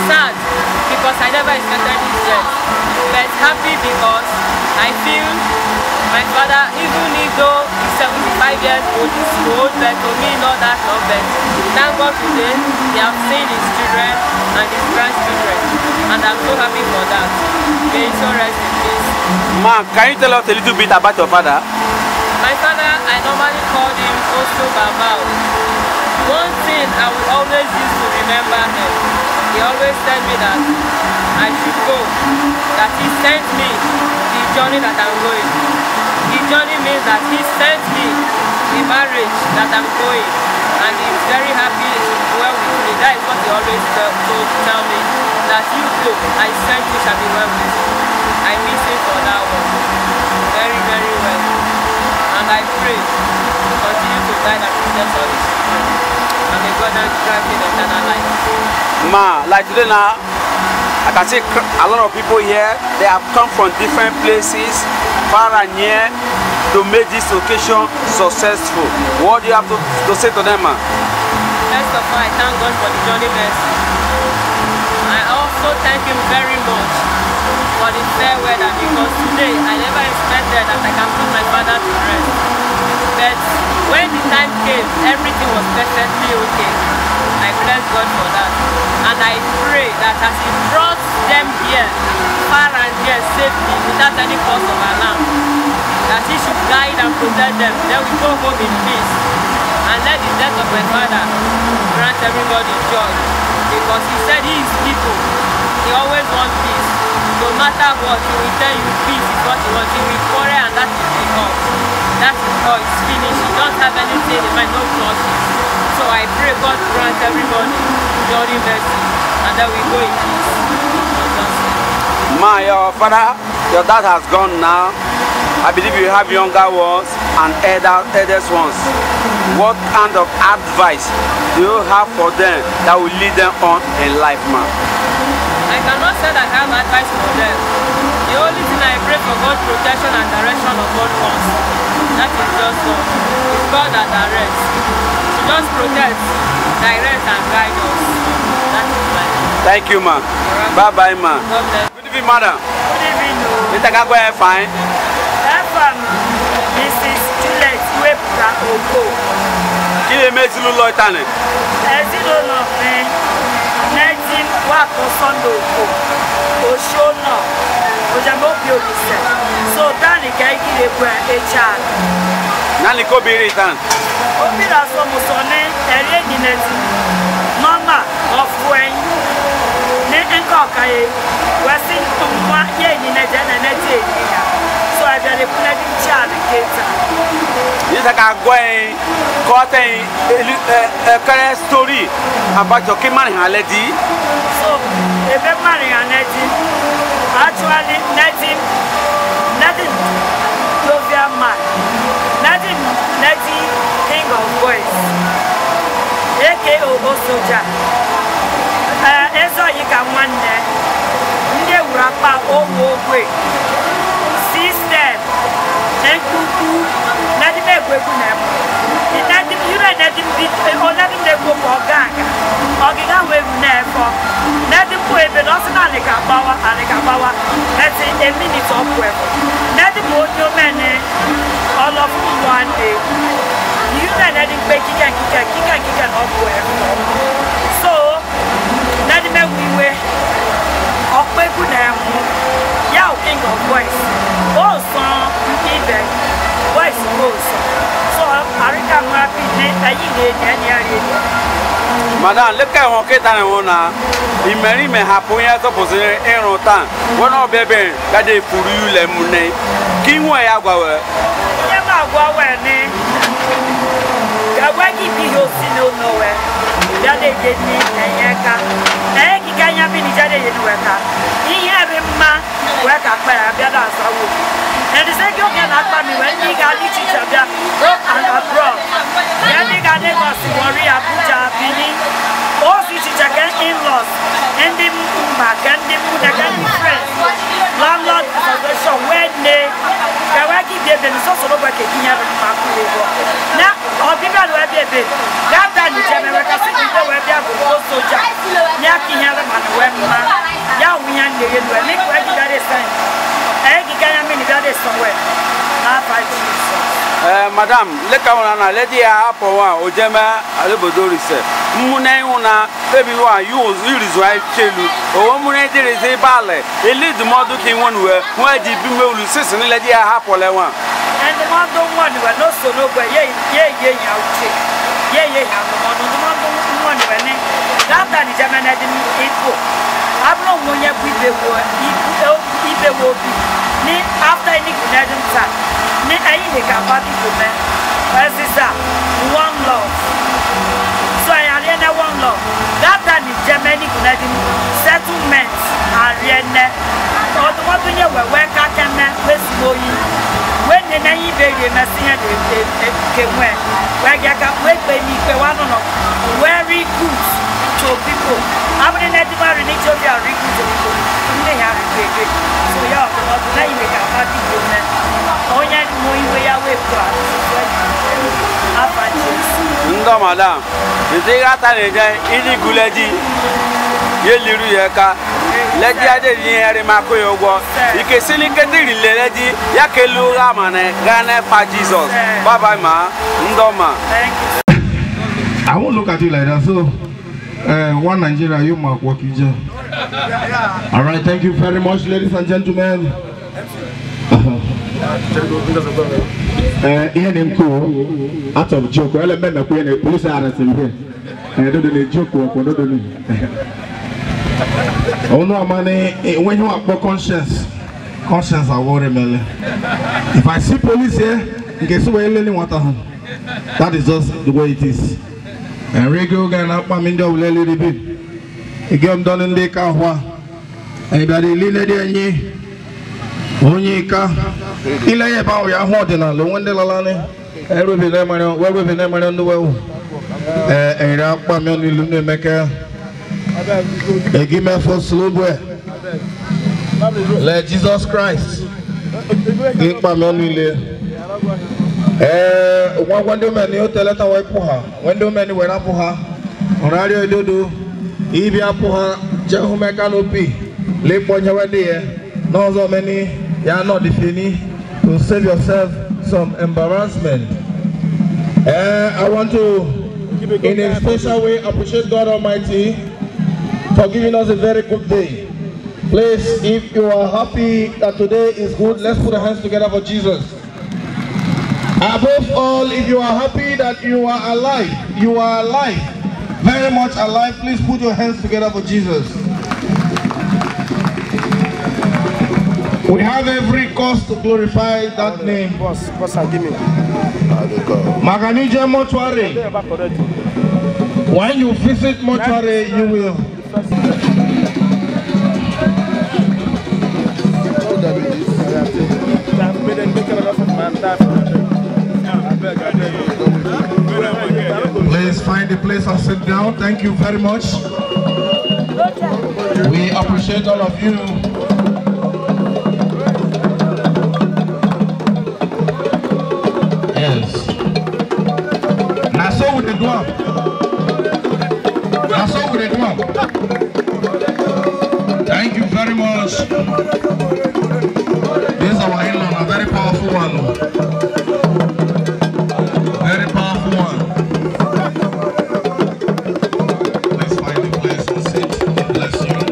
sad because I never expected this death, but happy because I feel my father, even though he's 75 years old, he's old, but to me not that long, but thank God today he has seen his children and his grandchildren, and I'm so happy for that. May he so rest in peace. Ma, can you tell us a little bit about your father? My father, I normally called him Okoh Babao. One thing I will always use to remember him, he always tell me that I should go, that he sent me the journey that I'm going. The journey means that he sent me the marriage that I'm going, and he's very happy well with me. That is what he always tell me, that you go, I sent you shall be well with you. I miss him for that one. Very, very well. And I pray continue to guide and protect all his children. And may God grant him eternal life. Ma, like today now, I can see a lot of people here, they have come from different places, far and near, to make this occasion successful. What do you have to say to them, ma? First of all, I thank God for the journey mercy. I also thank him very much for the fair weather, because today I never expected that I can put my father to rest. But when the time came, everything was perfectly okay. I bless God for that. And I pray that as he brought them here, far and near, safely, without any cause of alarm, that he should guide and protect them. Then we go home in peace. And let the death of my father grant everybody joy. Because he said he is people. He always wants peace. No matter what, he will tell you peace is what he wants. He will quarrel, and that is the all. That is all. It's finished. He don't have anything in mind, no crosses. So I pray God grant everybody joy, mercy, and then we go in peace. Ma, your father, your dad has gone now. I believe you have younger ones and eldest ones. What kind of advice do you have for them that will lead them on in life, ma? I cannot say that I have advice for them. The only thing I pray for God's protection and direction of all ones. That is just God. It's God that directs. To just protect, direct, and guide us. That is my name. Thank you, ma. Bye-bye, ma. Good evening, madam. Good evening. Mr. Kagwe, fine. Mrs. Juliet Webuka Okoh. Kí lè méjì ló lọ ìtàn ni? Ẹ̀sìn ló lọ fẹ́ nẹ́ẹ̀tì wákò Sunday Okoh. Oṣó náà, òjàmbá òbí olùsẹ̀. So dáàni kẹ́kí lè bu HR. Nani kò bí rí ìtàn? Obi la sọ mo sọ ní ẹ̀rí ìdínẹ́tì. Nọ́mbà ọ̀fù ẹ̀yìn. Ní nǹkan ọ̀kàyè, wẹ́sí nǹkan yé ìdínẹ́tì ẹ̀ nẹ́ẹ̀tì èyí yà. So I got a bloody child again. Yes, I can go and cut a current story about your Kimani lady. So, if a man actually nothing Lovia man, nothing king of boys. AKO Osoja. Eso you can one there. Nde urapa owo system ekuku nadi me gweku na mo nadi yura nadi bi onadi me go for ganga ogiga we na efo nadi po ebe no se na le ka bawa that's a minute of work nadi mo nyo mene all of one day yura nadi pe kika of work so nadi me we okweku na mo ya king of boys boss even boys boss so arika happy day ayi le any area madam look at one keta na wona imeri me hapo ya to position erun tan wona bebe that dey furu you le mu ne ki won ya gwa we ye ma gwa we ni gawa ki bi ho si no no we ya de je ni enyeka ki kanya bi ni jade ye ni we ka ihe be ma we ka pa ya bia da sawo and the second can happen when you got each other and abroad then you got them as worry Abuja Bini all each other in-laws and the back and the friends landlord association when they Kawaki did the so work here now People were baby. That time the German people were there for soldier. Yaki Yala man, when man, young young, they were linked where that is saying. I can't mean that is somewhere. Madam, let come on, lady Apple, or Gemma, a little Doris. Munayuna, baby, you is right, Chelu, or Munay is a ballet. They lead the mother king one where did you move the sister, lady Apple? And the man don't want to know so no, but yeah, the man don't want to know. That time the German had equal. I'm not going to be the word, if they will be. After any connection, I can party to men. One love. So I am one love. That time in Germany, settlements are real. Or the one thing you were working at when the name baby messing came where you can wait baby for one of very good to people. I'm in a different religion, they are recruiting to people. They have a so yeah, now you can party to men. Oh, yeah, way away from Ndo madam, the gata ili gulaji ye liru ye ka leji ade ni ere mako yo gbo ikesili kediri leji ya kelu ramane gane pa Jesus baba ma ndo ma. I won't look at you like that. So one Nigeria, you mark work you. All right, thank you very much, ladies and gentlemen. Here name cool out of joke. Well, remember when the police are in here. I don't do joke work. I don't do. Oh no, money. When you have conscience are worried, man. If I see police here, guess what? That is just the way it is. And regular guy na pa minda ulele ribi. Igam done in the car. And that is lily Onyika, Ilaya Bao Yahodina, the one de la Lane, every lemon, where we never on the well. A Rapamani Lune Mecca, a gimme for Slubwe. Let Jesus Christ. Gipamani. One woman, you tell it away Poha. When do many were up Poha? Radio Dudu, Evia Poha, Jahumekanopi, Leponya, no so many. You are not defining to save yourself some embarrassment. I want to, in a special way, appreciate God Almighty for giving us a very good day. Please, if you are happy that today is good, let's put our hands together for Jesus. Above all, if you are happy that you are alive, very much alive, please put your hands together for Jesus. We have every cause to glorify that name. Boss, give me. Maganija Mortuary. When you visit Mortuary, you will. Please find a place and sit down. Thank you very much. We appreciate all of you. Yes. Now so with the drum. Now so with the drum. Thank you very much. This is our in-law, a very powerful one. Very powerful one. Please find a place and sit. God bless you.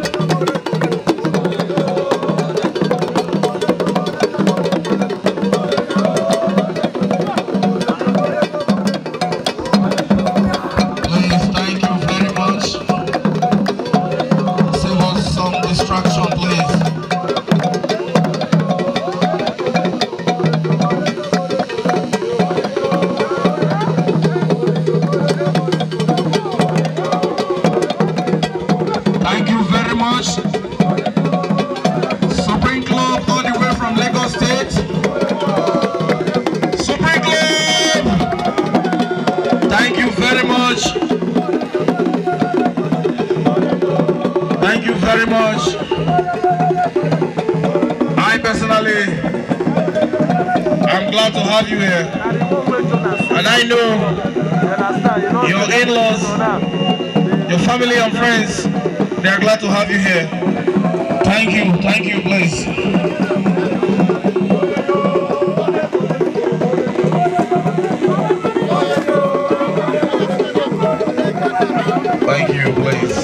glad to have you here. And I know your in-laws, your family and friends, they are glad to have you here. Thank you, please. Thank you, please.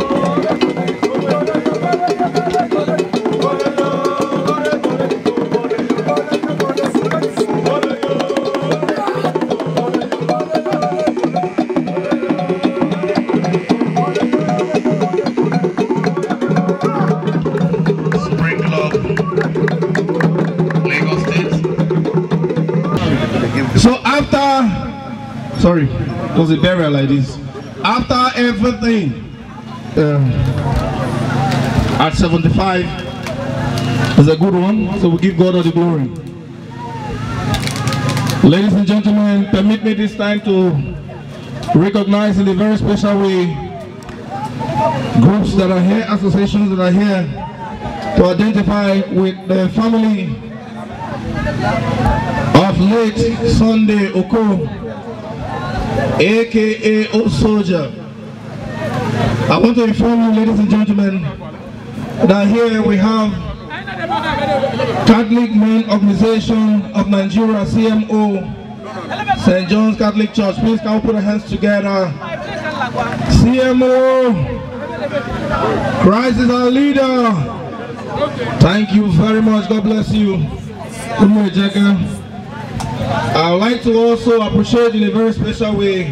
So after, sorry, it was a burial like this. After everything, at 75 is a good one, so we give God all the glory. Ladies and gentlemen, permit me this time to recognize in a very special way groups that are here, associations that are here to identify with the family of late Sunday Okoh, aka Old Soldier. I want to inform you, ladies and gentlemen, that here we have Catholic Men Organization of Nigeria, CMO, St. John's Catholic Church. Please can we put our hands together? CMO, Christ is our leader. Thank you very much. God bless you. I would like to also appreciate in a very special way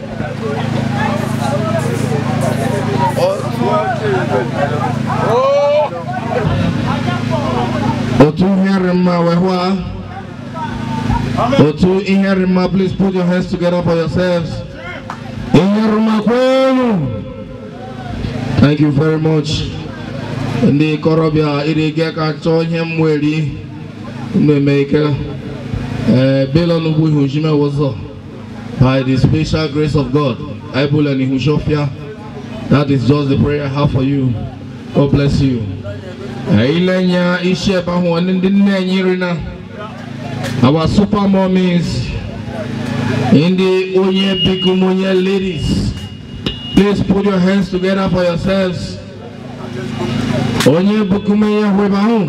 please put your hands together for yourselves. Thank you very much. In the Korobia, Irigeka, join him ready. Maker Belon Ubuhujima was by the special grace of God. I pull and Hushofia. That is just the prayer I have for you. God bless you. Our super mommies in the Onye Bikumunye ladies, please put your hands together for yourselves. Onye Bikumunye Webahum.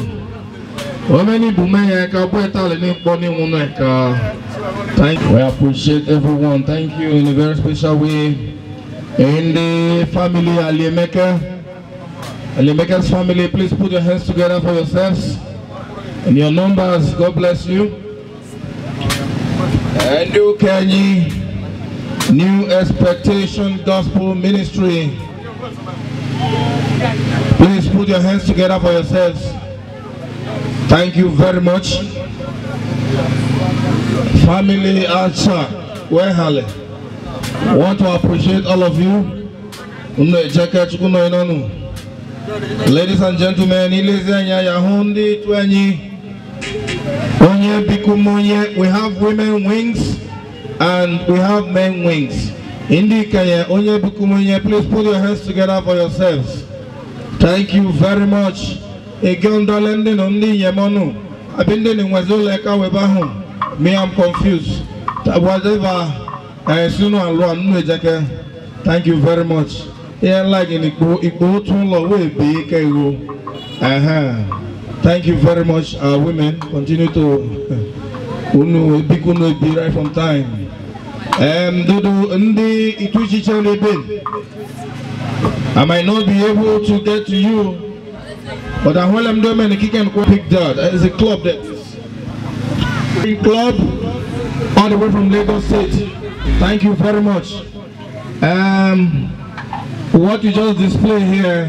Thank you. We appreciate everyone. Thank you in a very special way. In the family Aliemeka's family, please put your hands together for yourselves. In your numbers, God bless you. And New Kenny, New Expectation Gospel Ministry. Please put your hands together for yourselves. Thank you very much. Family Archer, Wehale. I want to appreciate all of you. Ladies and gentlemen, we have women wings and we have men wings. Please put your hands together for yourselves. Thank you very much. Me, I'm confused. Whatever, thank you very much. Thank you very much, women. Continue to be right from time. I might not be able to get to you, but I want them to pick that. It's a club that is a club all the way from Lagos State. Thank you very much. What you just display here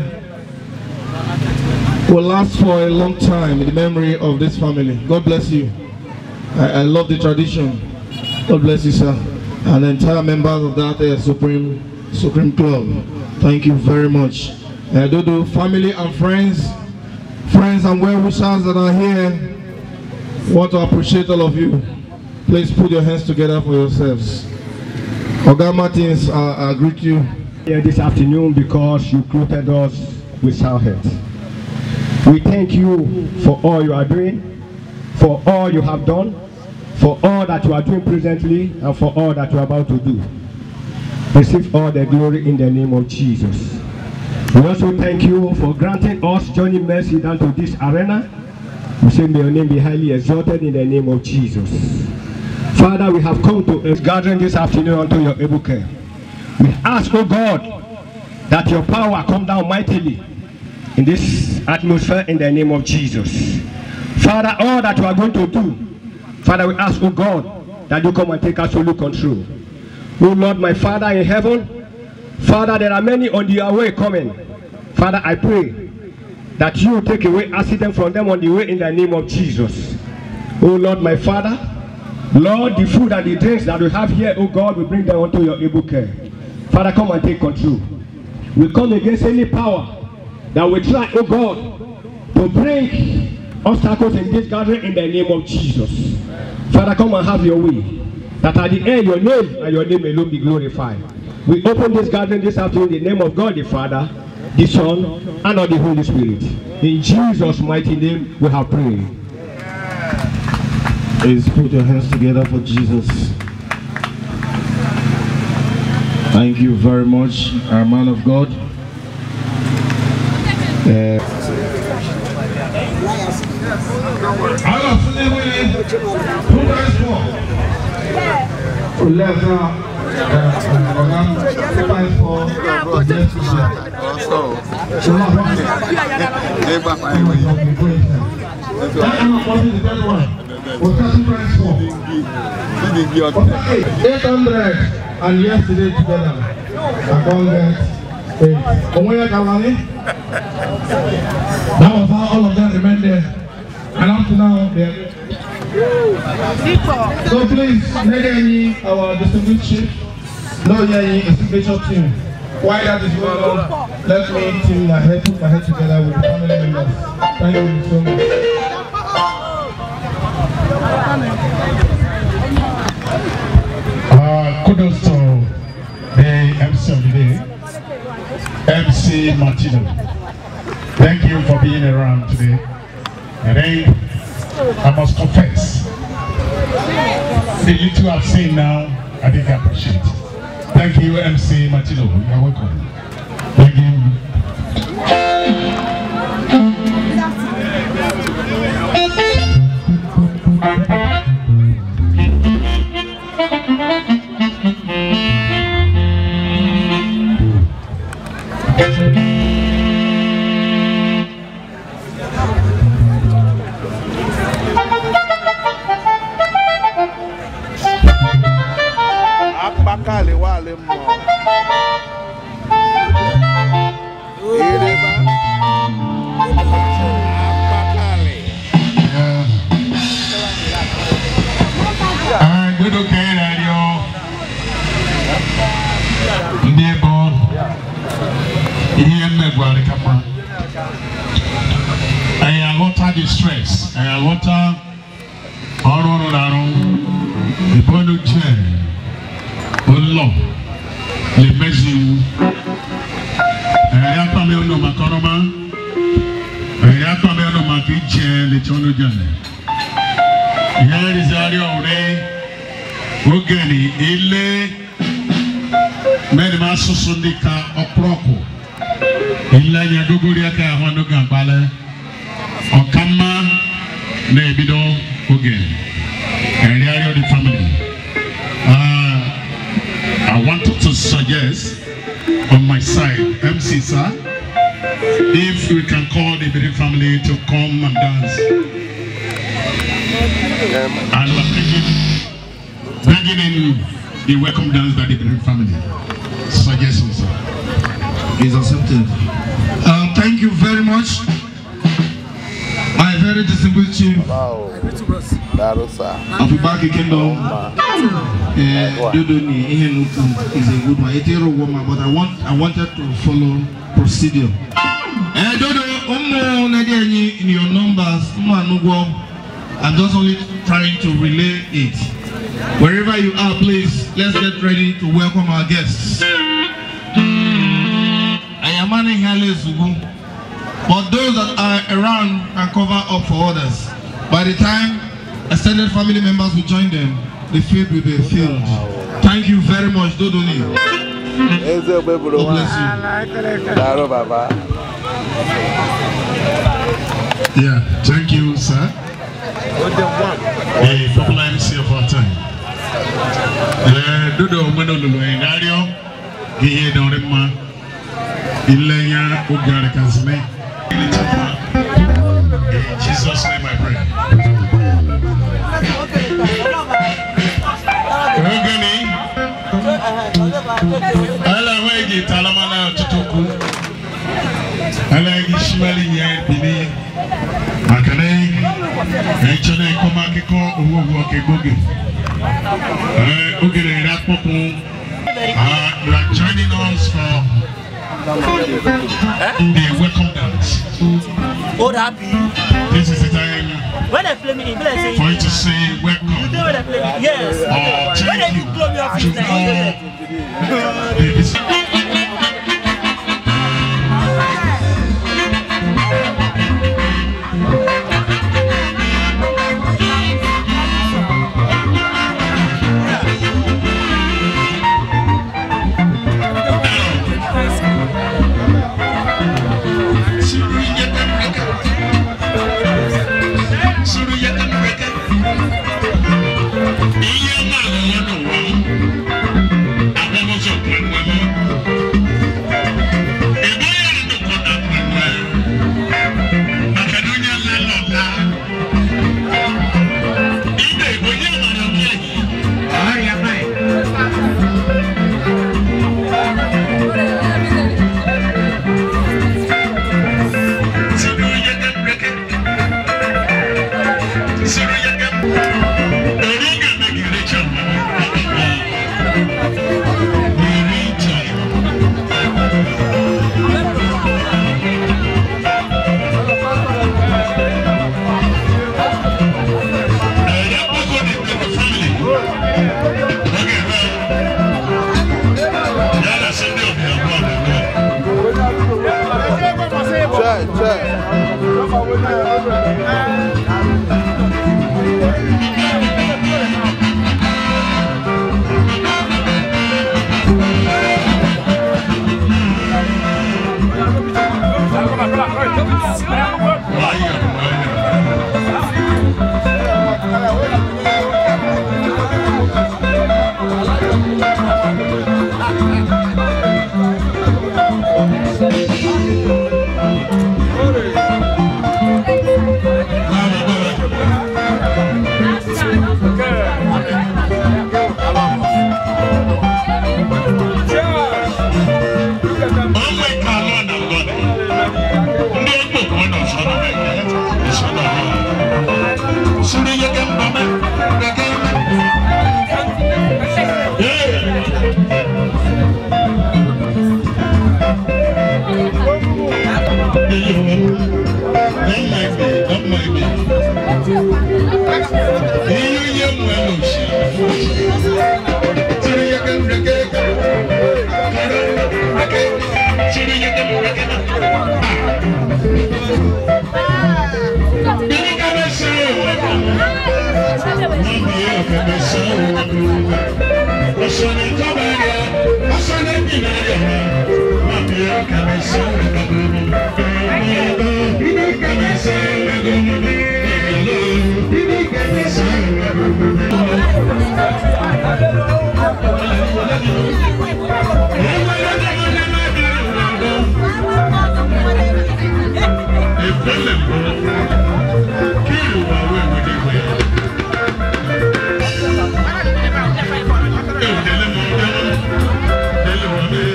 will last for a long time in the memory of this family. God bless you. I love the tradition. God bless you, sir. And the entire members of that Supreme Club. Thank you very much. Dodo, family and friends and well-wishers that are here, want to appreciate all of you. Please put your hands together for yourselves. Oga Martins, I greet you here this afternoon because you clothed us with sound health. We thank you for all you are doing, for all you have done, for all that you are doing presently and for all that you are about to do. Receive all the glory in the name of Jesus. We also thank you for granting us journey mercy down to this arena. We say may your name be highly exalted in the name of Jesus. Father, we have come to a gathering this afternoon unto your able care. We ask, oh God, that your power come down mightily in this atmosphere in the name of Jesus. Father, all that you are going to do, Father, we ask, oh God, that you come and take absolute control. Oh Lord, my Father in heaven, Father, there are many on their way coming. Father, I pray that you take away accident from them on the way in the name of Jesus. Oh Lord, my Father, Lord, the food and the drinks that we have here, oh God, we bring them unto your able care. Father, come and take control. We come against any power that will try, oh God, to bring obstacles in this gathering in the name of Jesus. Father, come and have your way. That at the end, your name and your name alone be glorified. We open this gathering this afternoon in the name of God the Father, the Son, and of the Holy Spirit. In Jesus' mighty name, we have prayed. Please put your hands together for Jesus. Thank you very much, our man of God. And yesterday together, I can't get 8. That was how all of them remained there. And up to now, they're so please, let any our distinguished chief know any signature team. Why that is going on, let me put my head together with the family members. Thank you so much. Kudos to the MC of the day, MC Martino. Thank you for being around today. And then I must confess, the little I've seen now, I think I appreciate. Thank you, MC Martino. You're welcome. Thank you. I wanted to suggest on my side, MC sir, if we can call the Ibiri family to come and dance. And we're bringing in the welcome dance by the Ibiri family. Suggestion, sir. Is accepted. Thank you very much. My very distinguished chief. Afubaki Kingdom. Dodoni is a good one. It's a woman, but I wanted to follow procedure. Dodo, in your numbers, I'm just only trying to relay it. Wherever you are, please, let's get ready to welcome our guests. I am manning Hale. But those that are around can cover up for others. By the time extended family members will join them. The field will be filled. Thank you very much, Dodoni. God bless you. Yeah, thank you, sir. A popular MC of our time. Dodo Manolo Engario, Gihe Dorima, Ilaya Ugara Kazme. In Jesus' name I pray. Ogani, Ala Wegi Talamana Tutuku, Ala Gishmali Bini, Makane, Echane Komakiko, Uwoke Gogi. Okay, that people you are joining us for the welcome dance. Old happy. This is the time when they play me, for you to say welcome. You know when they play me? Yes. When they blow me off,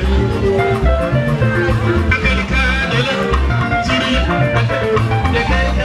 Okay.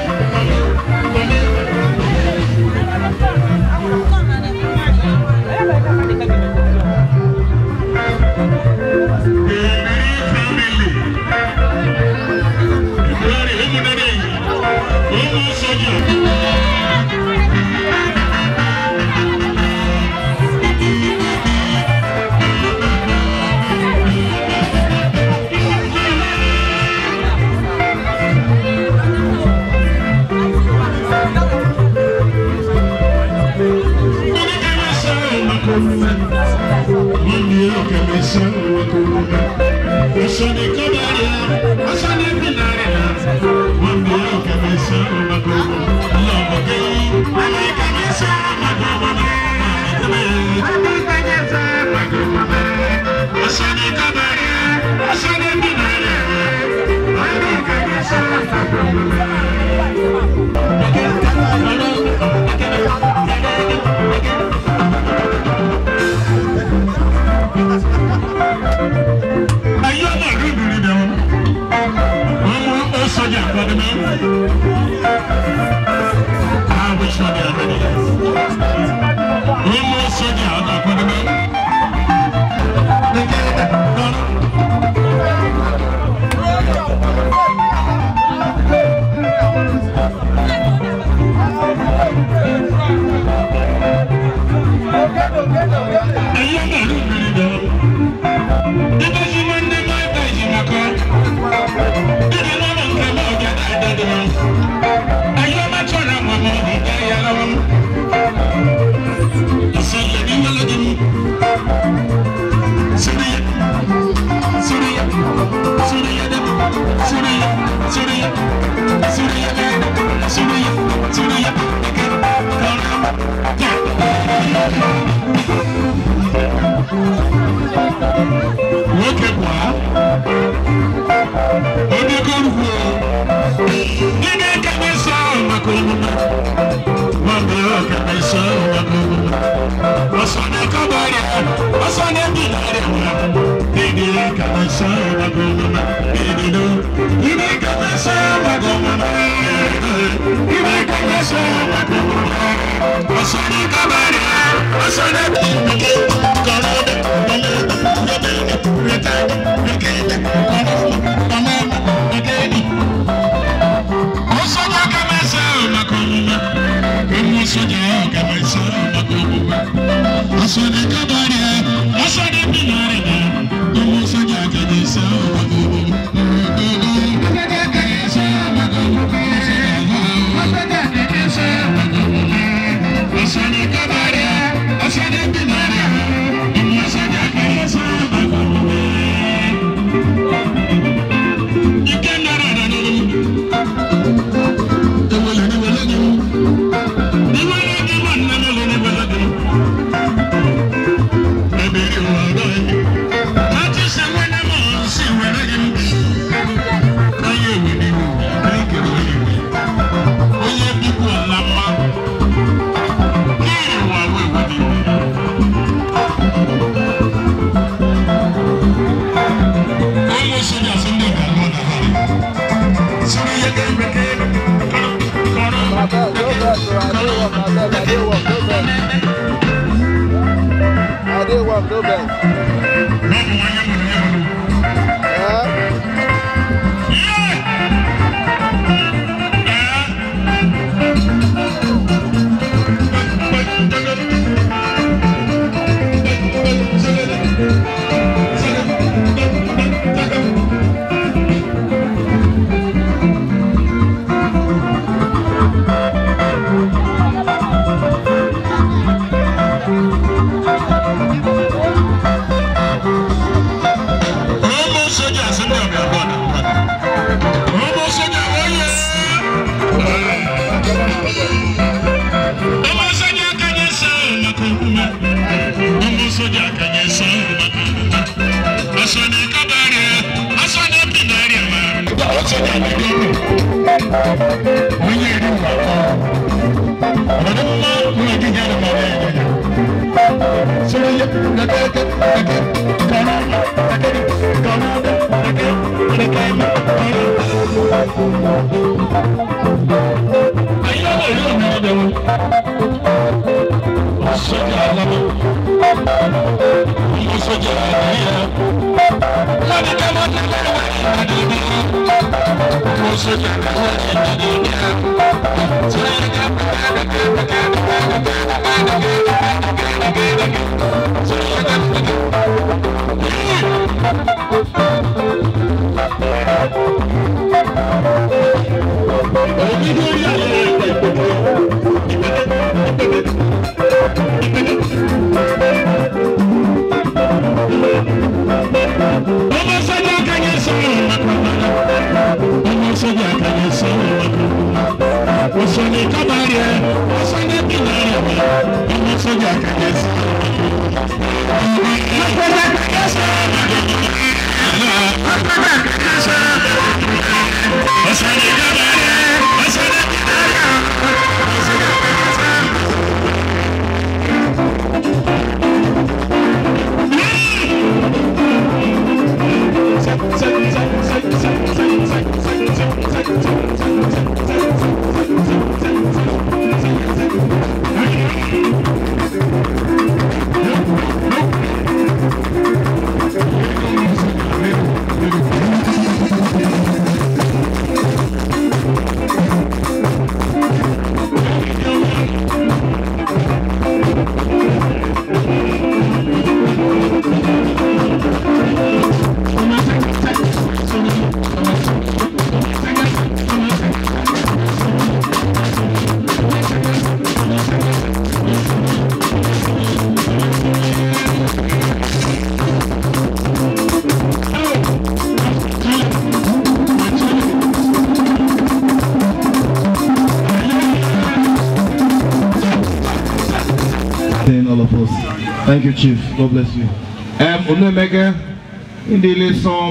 All of us. Thank you, Chief. God bless you. Onomega, in the lesson,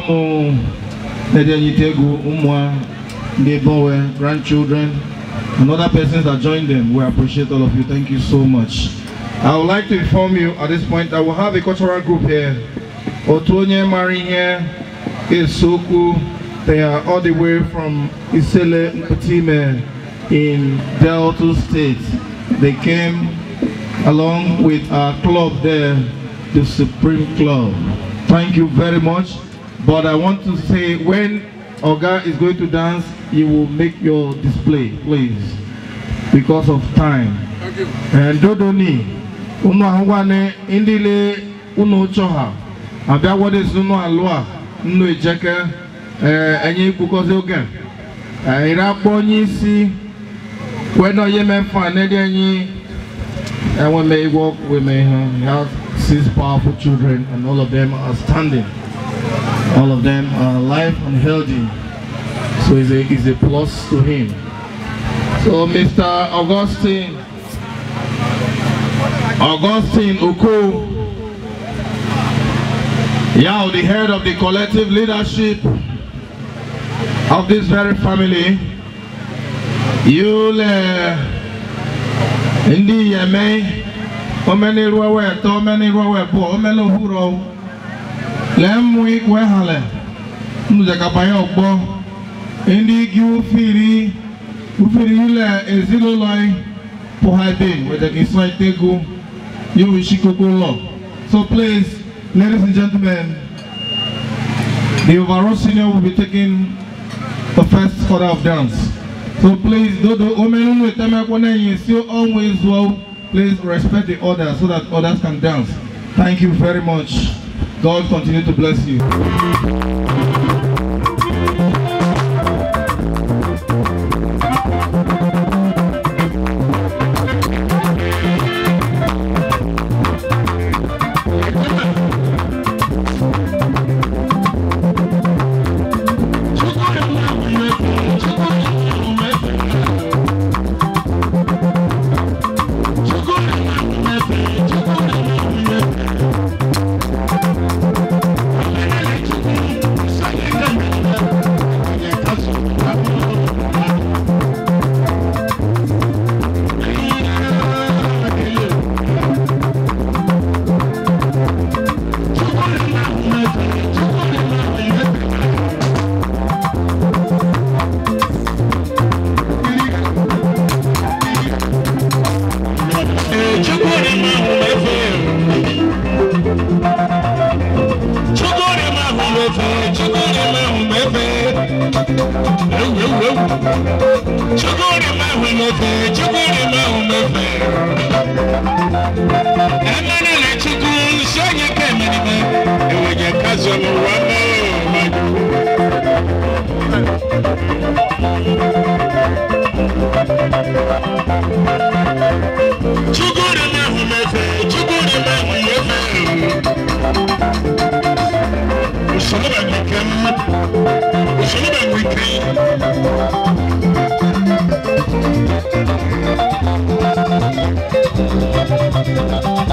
neighbor, grandchildren, and other persons that joined them. We appreciate all of you. Thank you so much. I would like to inform you at this point I will have a cultural group here. Otonye Mari here is Soku. They are all the way from Isele Mpatime in Delta State. They came along with our club there, the Supreme Club. Thank you very much. But I want to say, when Oga is going to dance, you will make your display, please, because of time. Thank you. And Dodoni, Uno Hawane, Indile, Uno Choha, Abawade Suno Alua, Uno Ejeka, Enye Bukozoga, Iraponi si, when I am fan, and we may walk, we may have 6 powerful children, and all of them are standing. All of them are alive and healthy. So it's a plus to him. So Mr. Augustine Okoh, Yao, the head of the collective leadership of this very family, you'll Indi yeme, omeni ruwe to, omeni ruwe po, omeni huro. Lemwi kwe hale, muzekapaya okbo. Indi gi ufiri yule ezilo loi pohadin, wete kiswa itegu, you wishikuku lo. So please, ladies and gentlemen, the overall senior will be taking the first order of dance. So please, always well, please respect the order so that others can dance. Thank you very much. God continue to bless you. Weekend.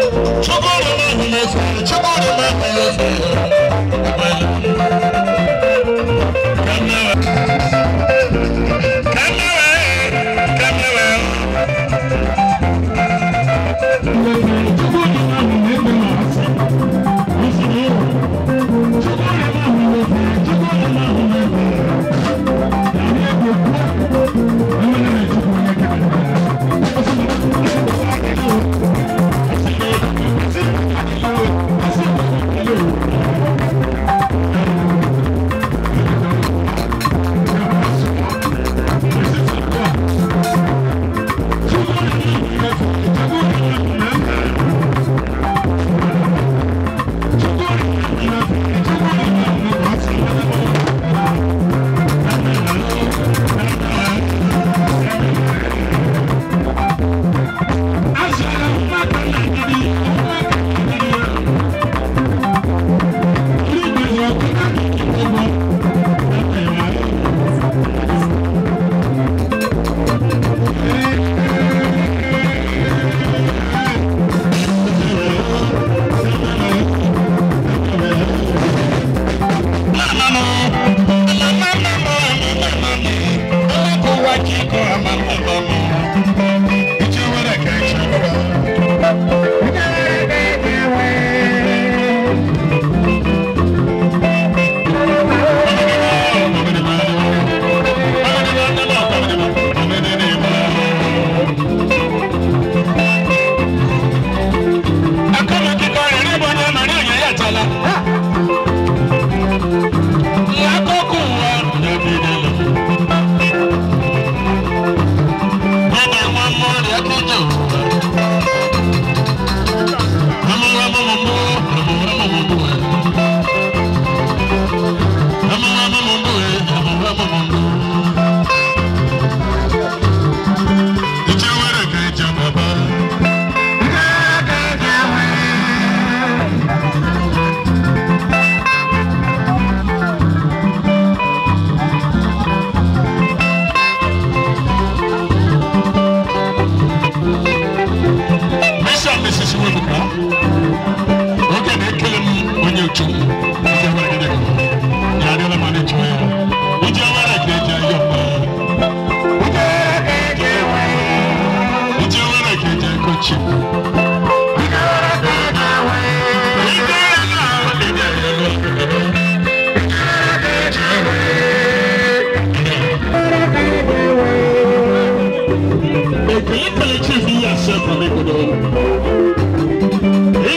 Chief,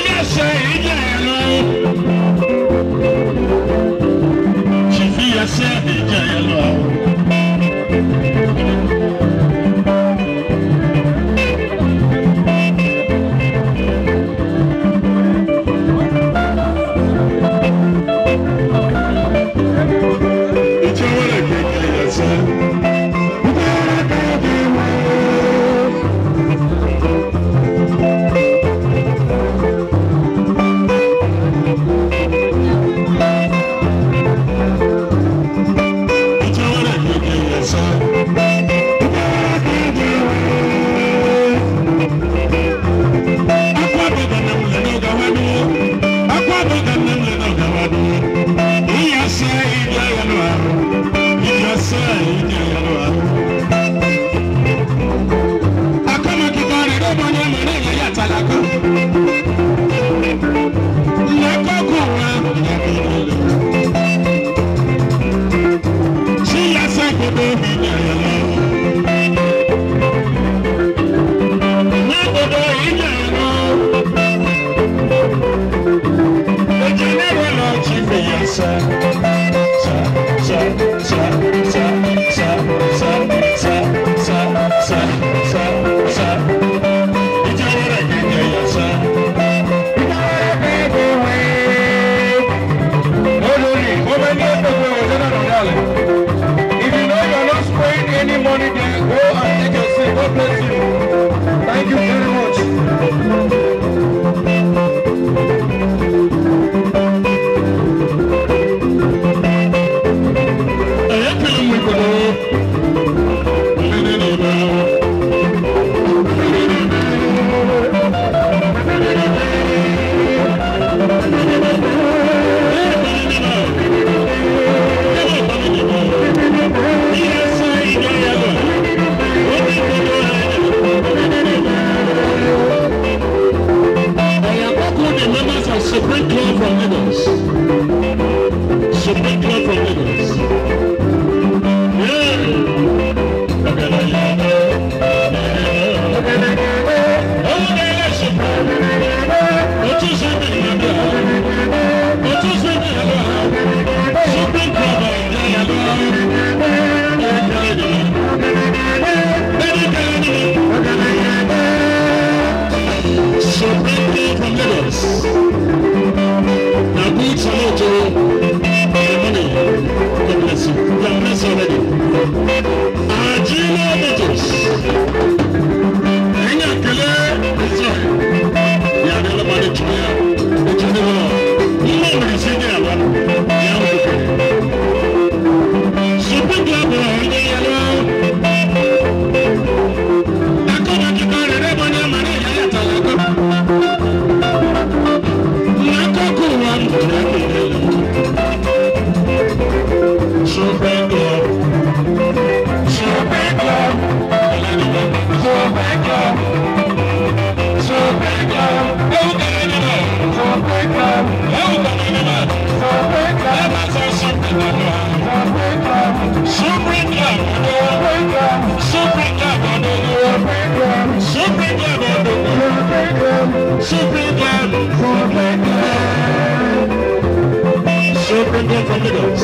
Supreme God from Lagos.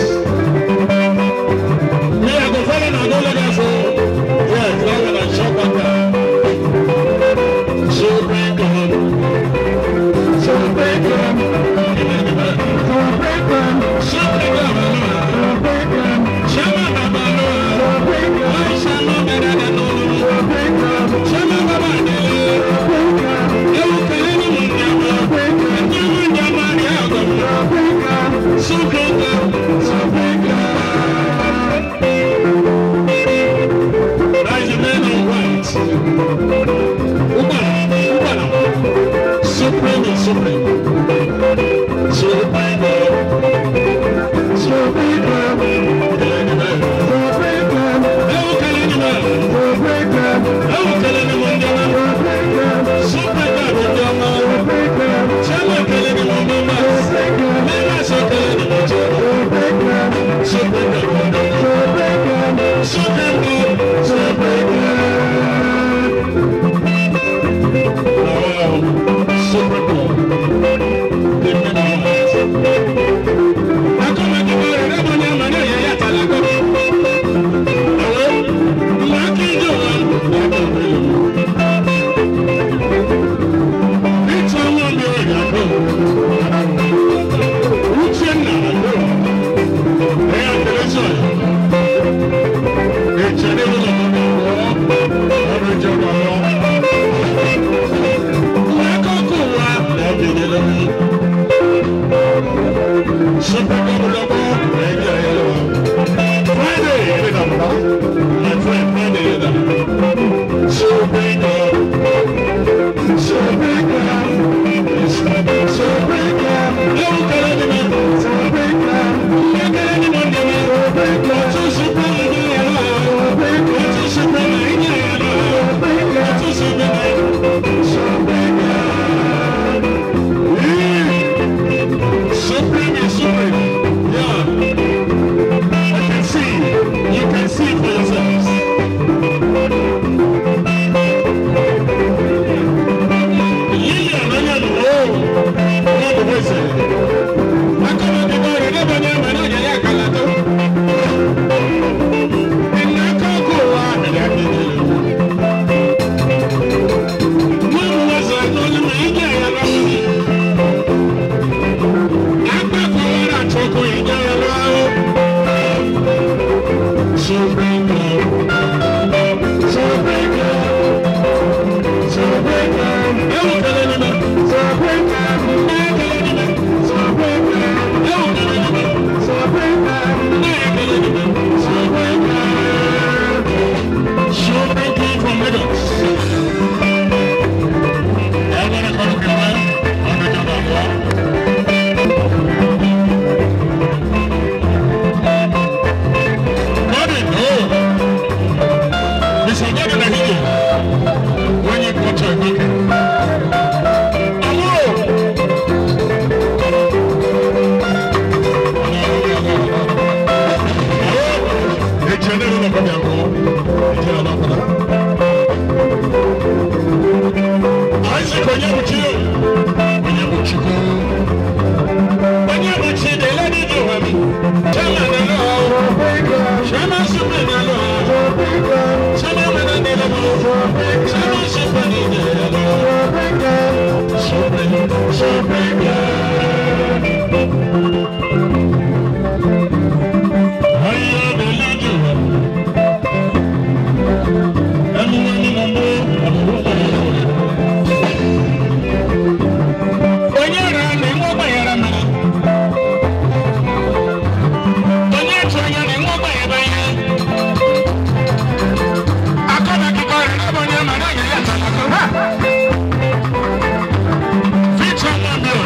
Me, I go follow and I go Lagos. Yes, rather than shop back there. Supreme God. Supreme God. Supreme God. Supreme God. Shama Baba Lord. Shama Baba Lord. Shama Baba Supreme is supreme. Supreme God. Supreme God. Supreme God. How can anyone? Supreme God. How can anyone do it? Supreme God. Supreme God. Chama can anyone do it? Never so can anyone do it. Supreme God. Supreme God. Supreme God. Supreme God. Victor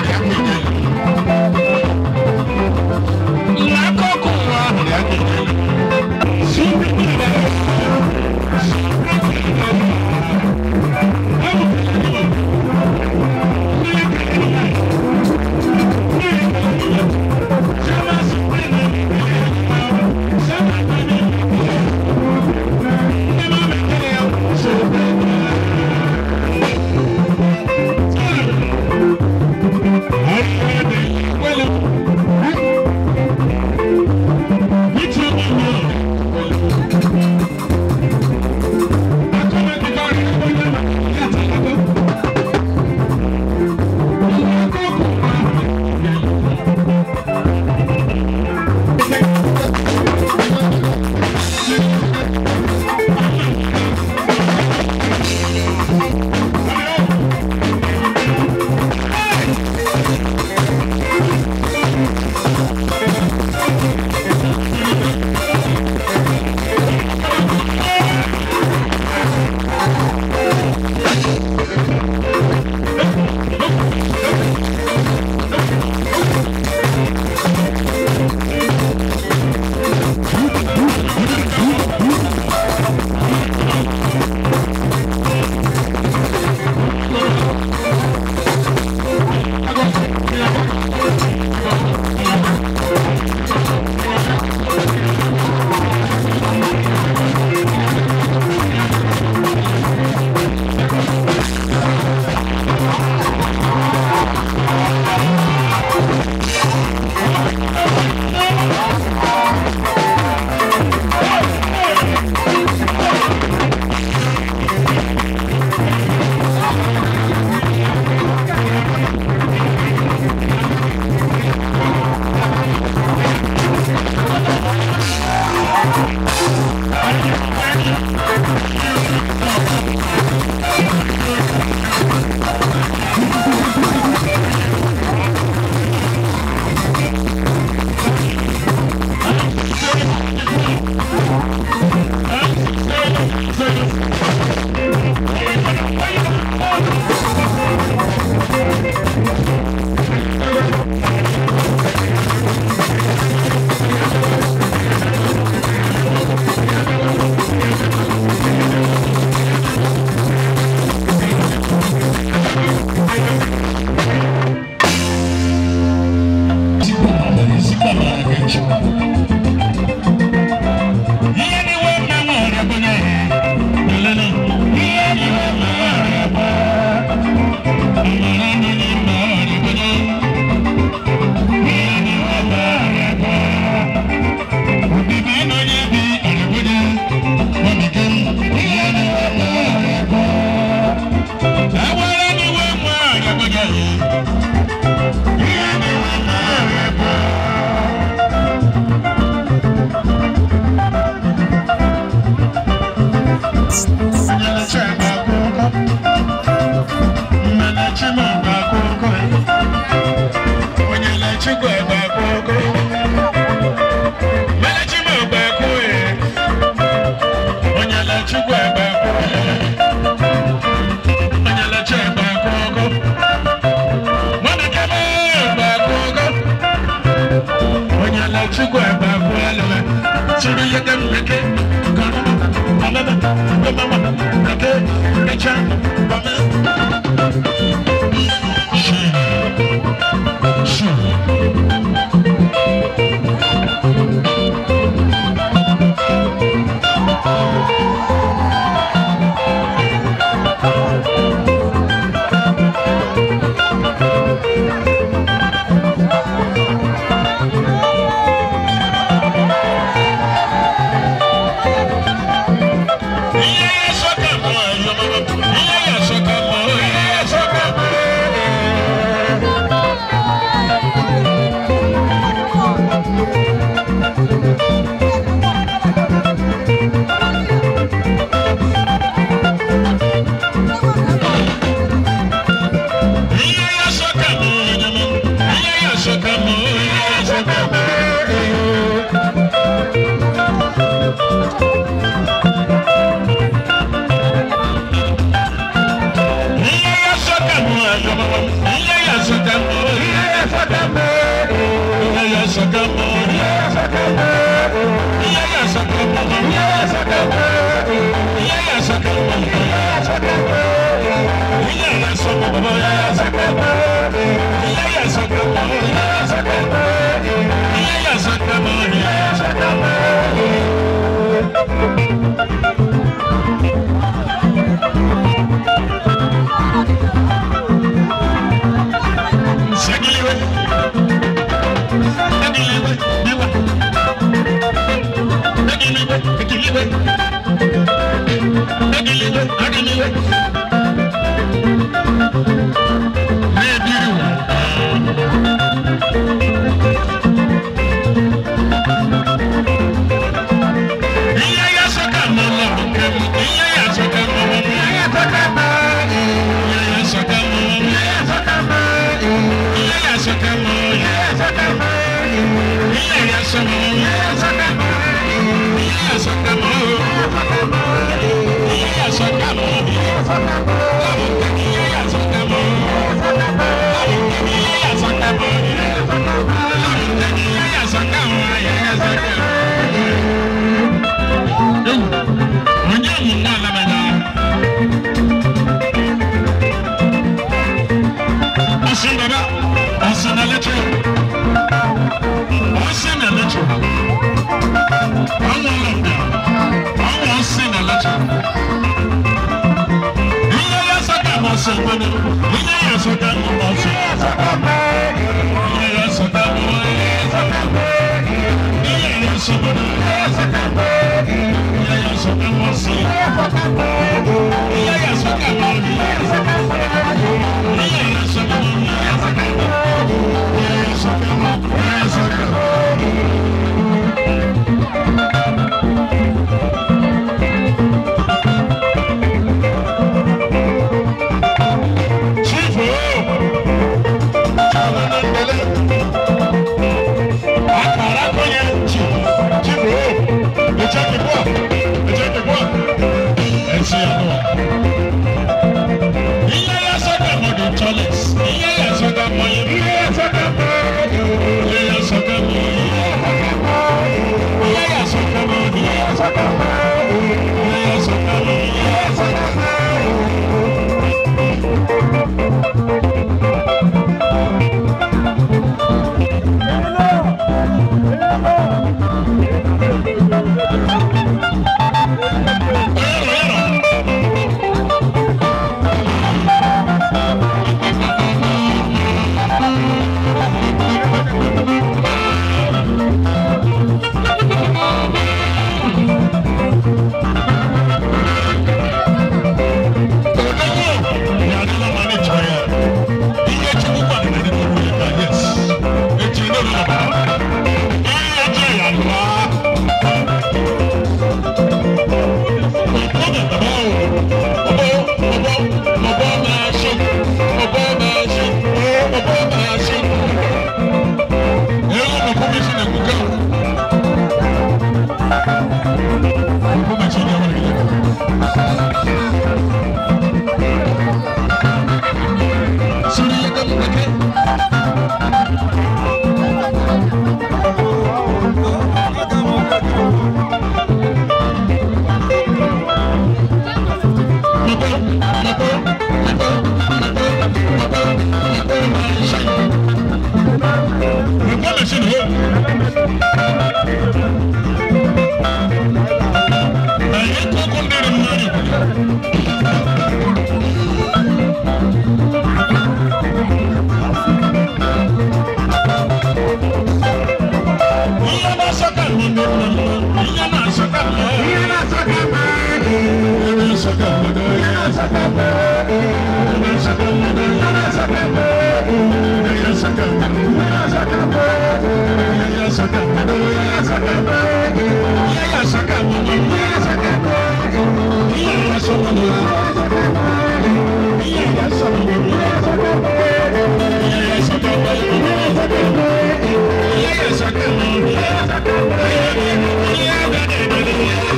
Yeah.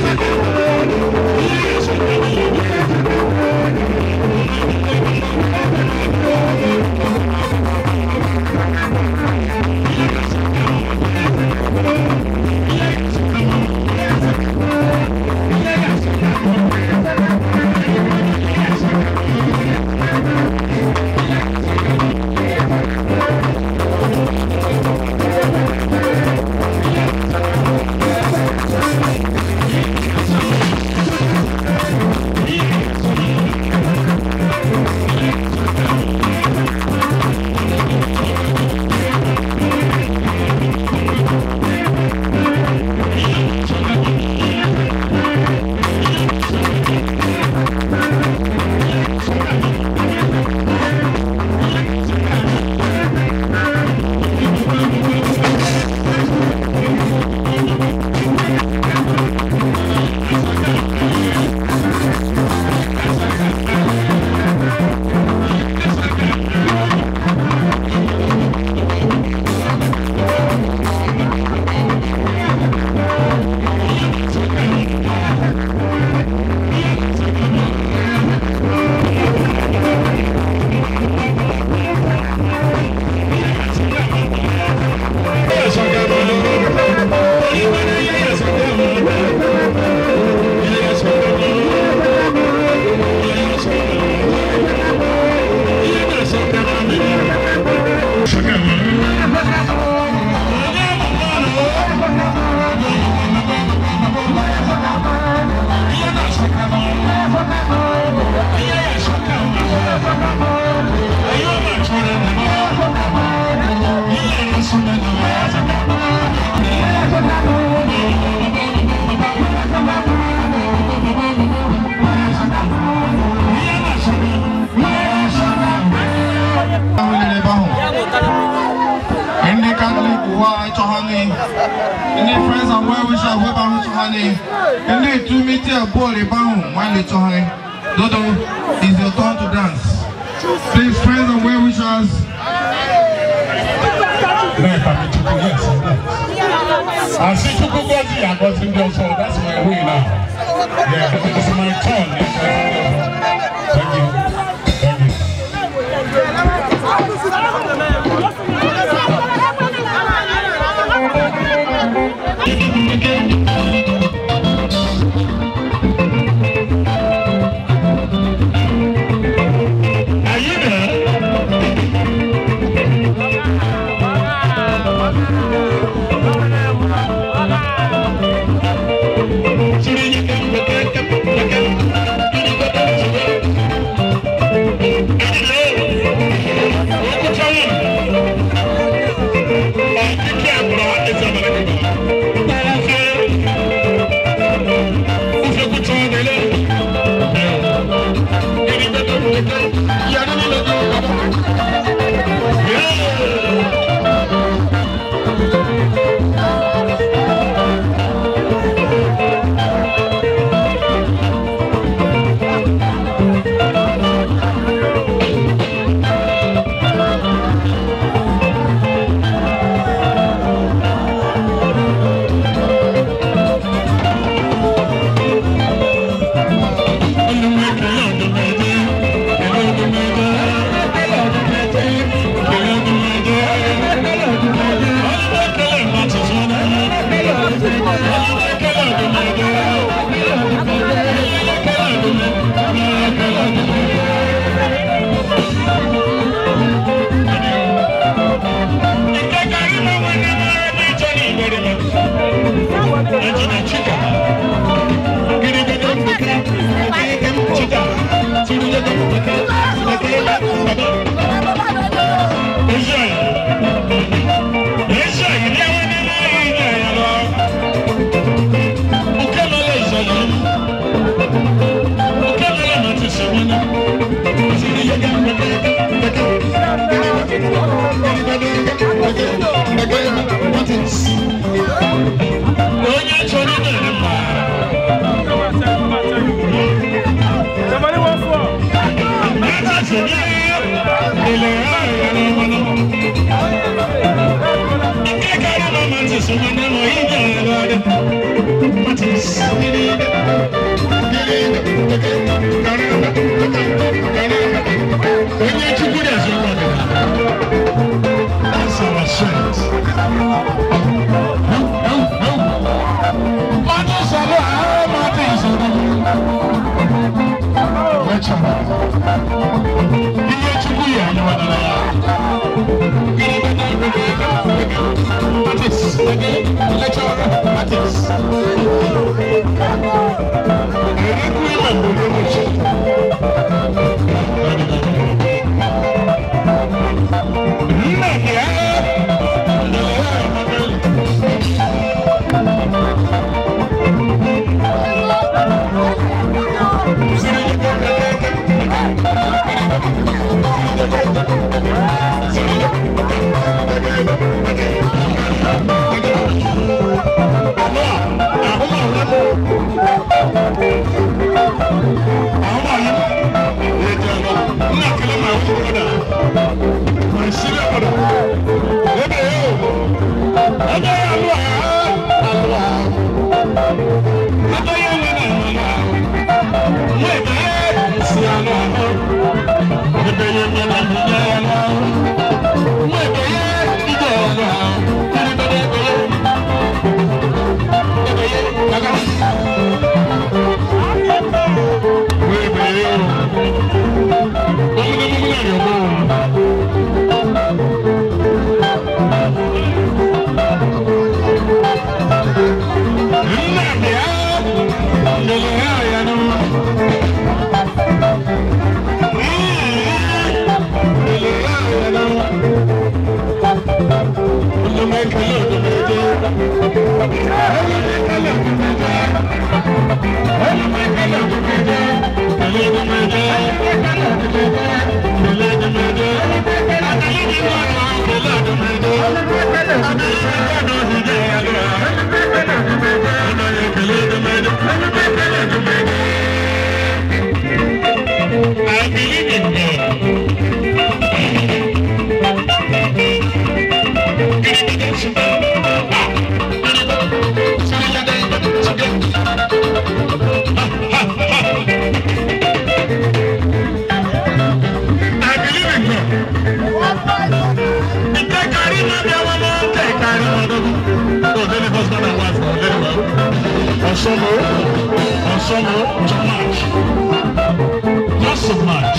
honey. And they to meet a boy bound while it's honey. Dodo, it's your turn to dance. Please, friends and well wishers. I see you go there, I got in there, so that's my way now. Yeah, it's my turn. Thank you. Hello. husband and wife, Ensemble, too much. Not so much.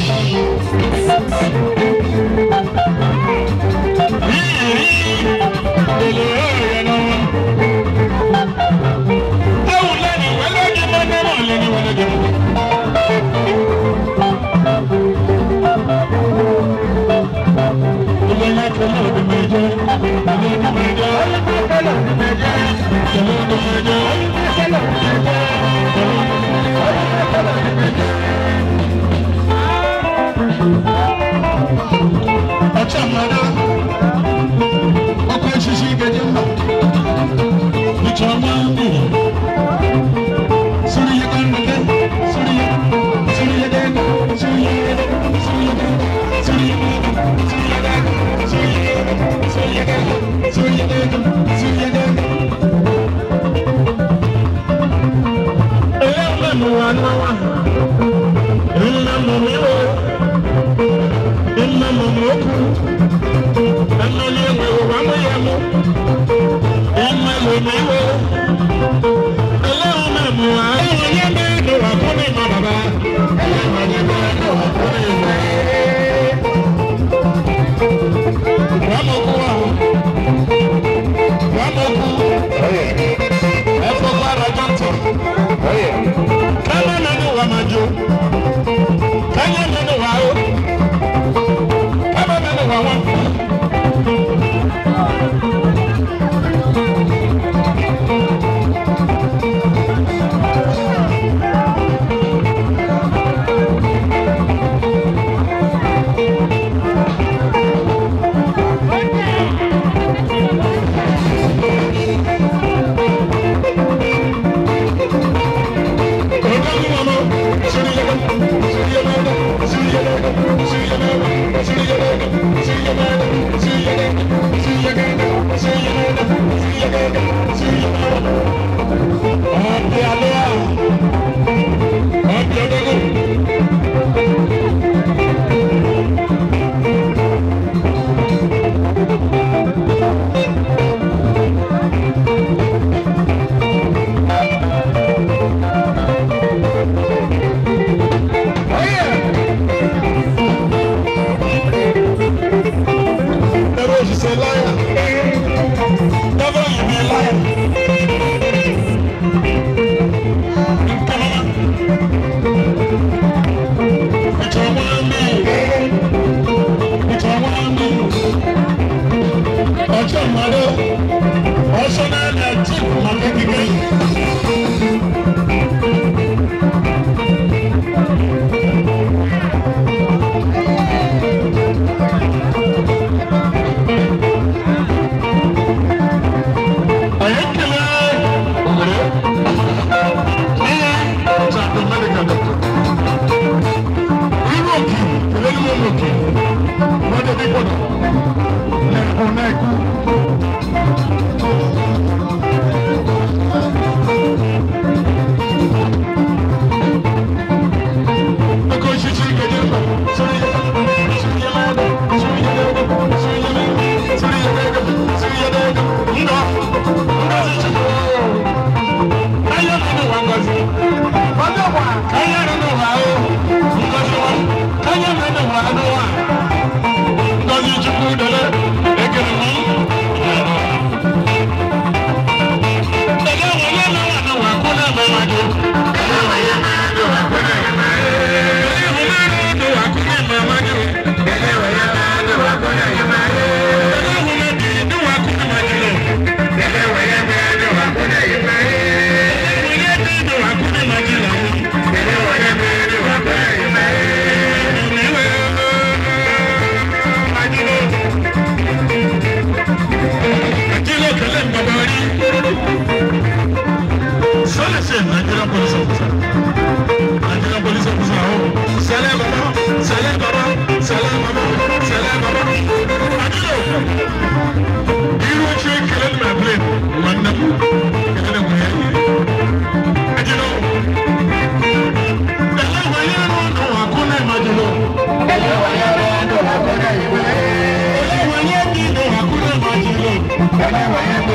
Hello.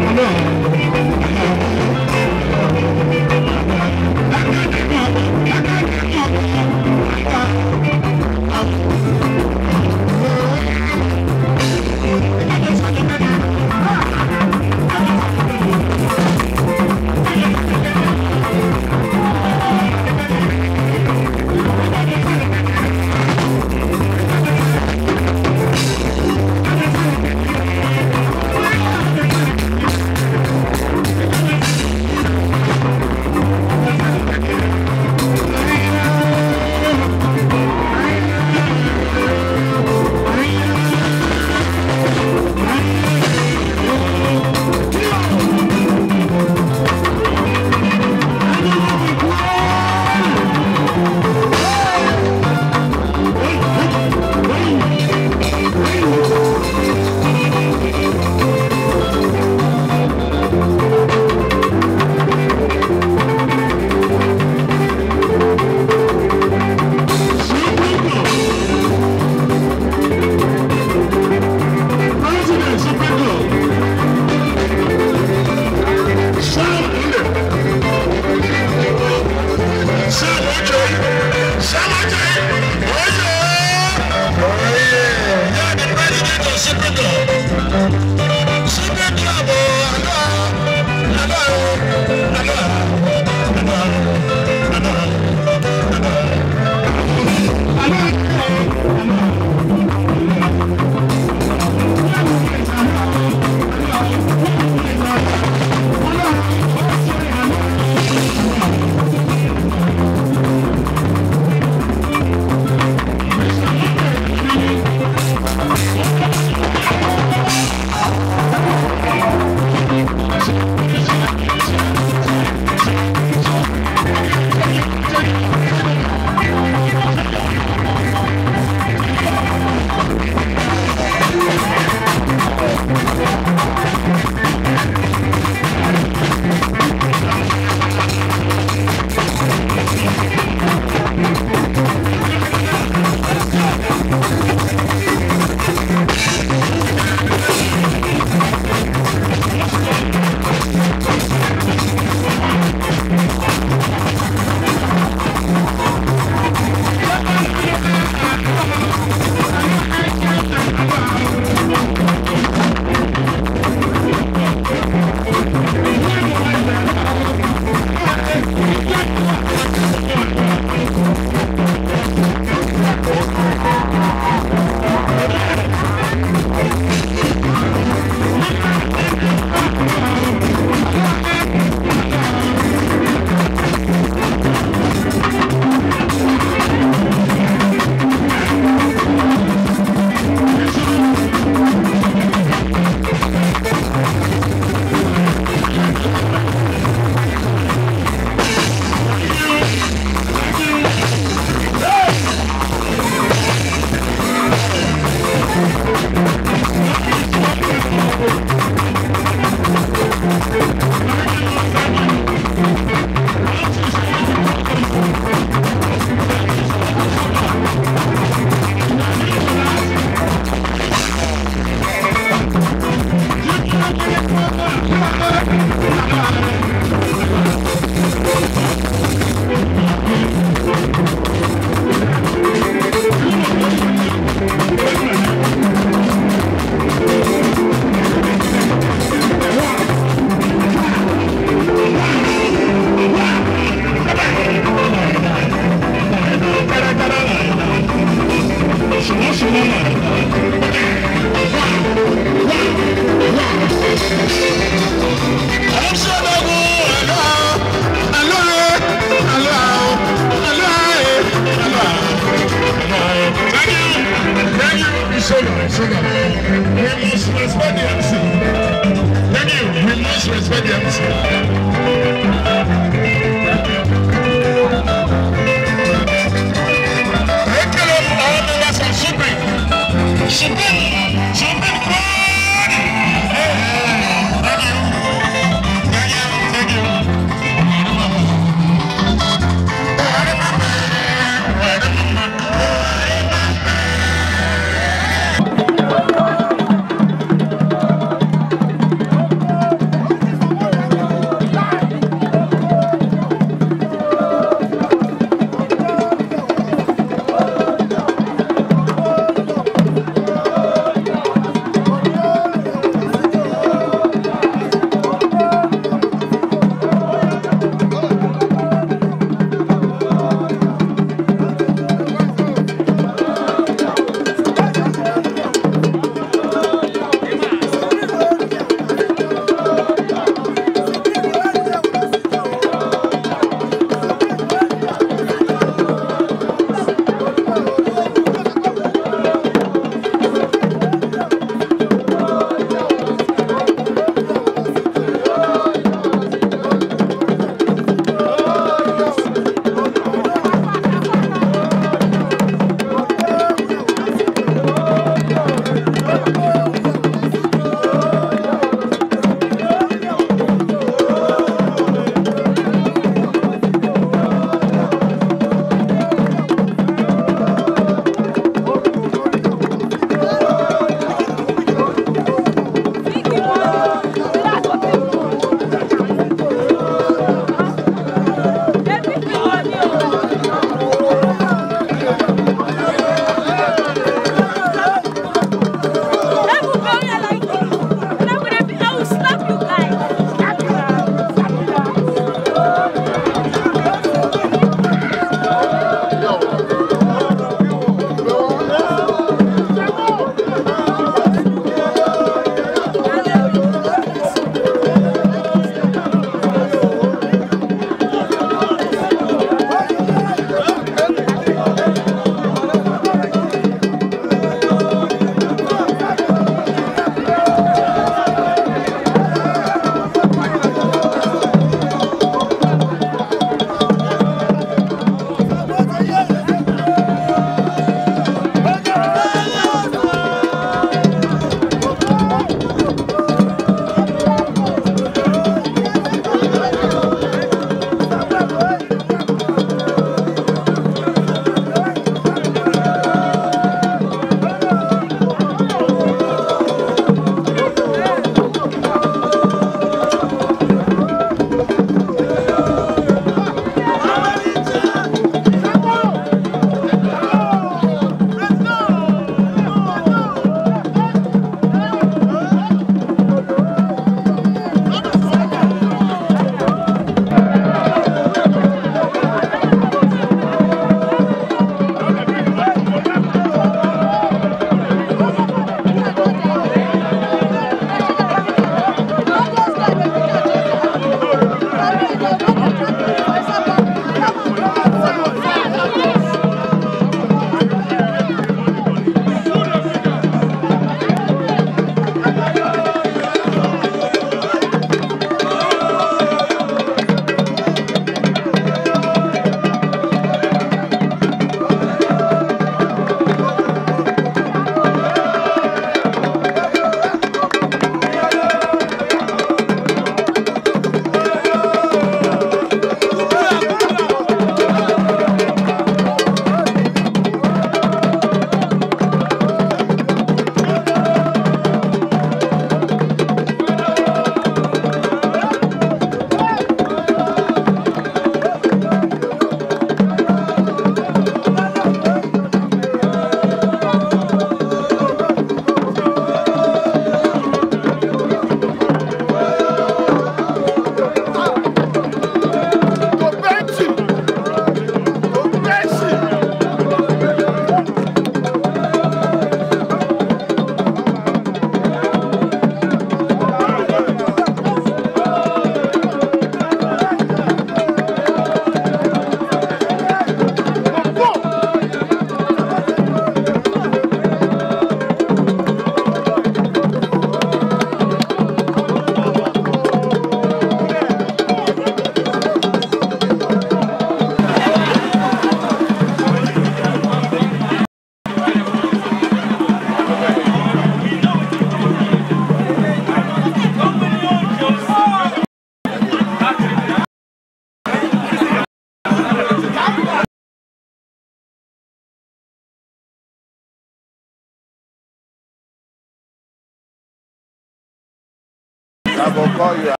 I will call you.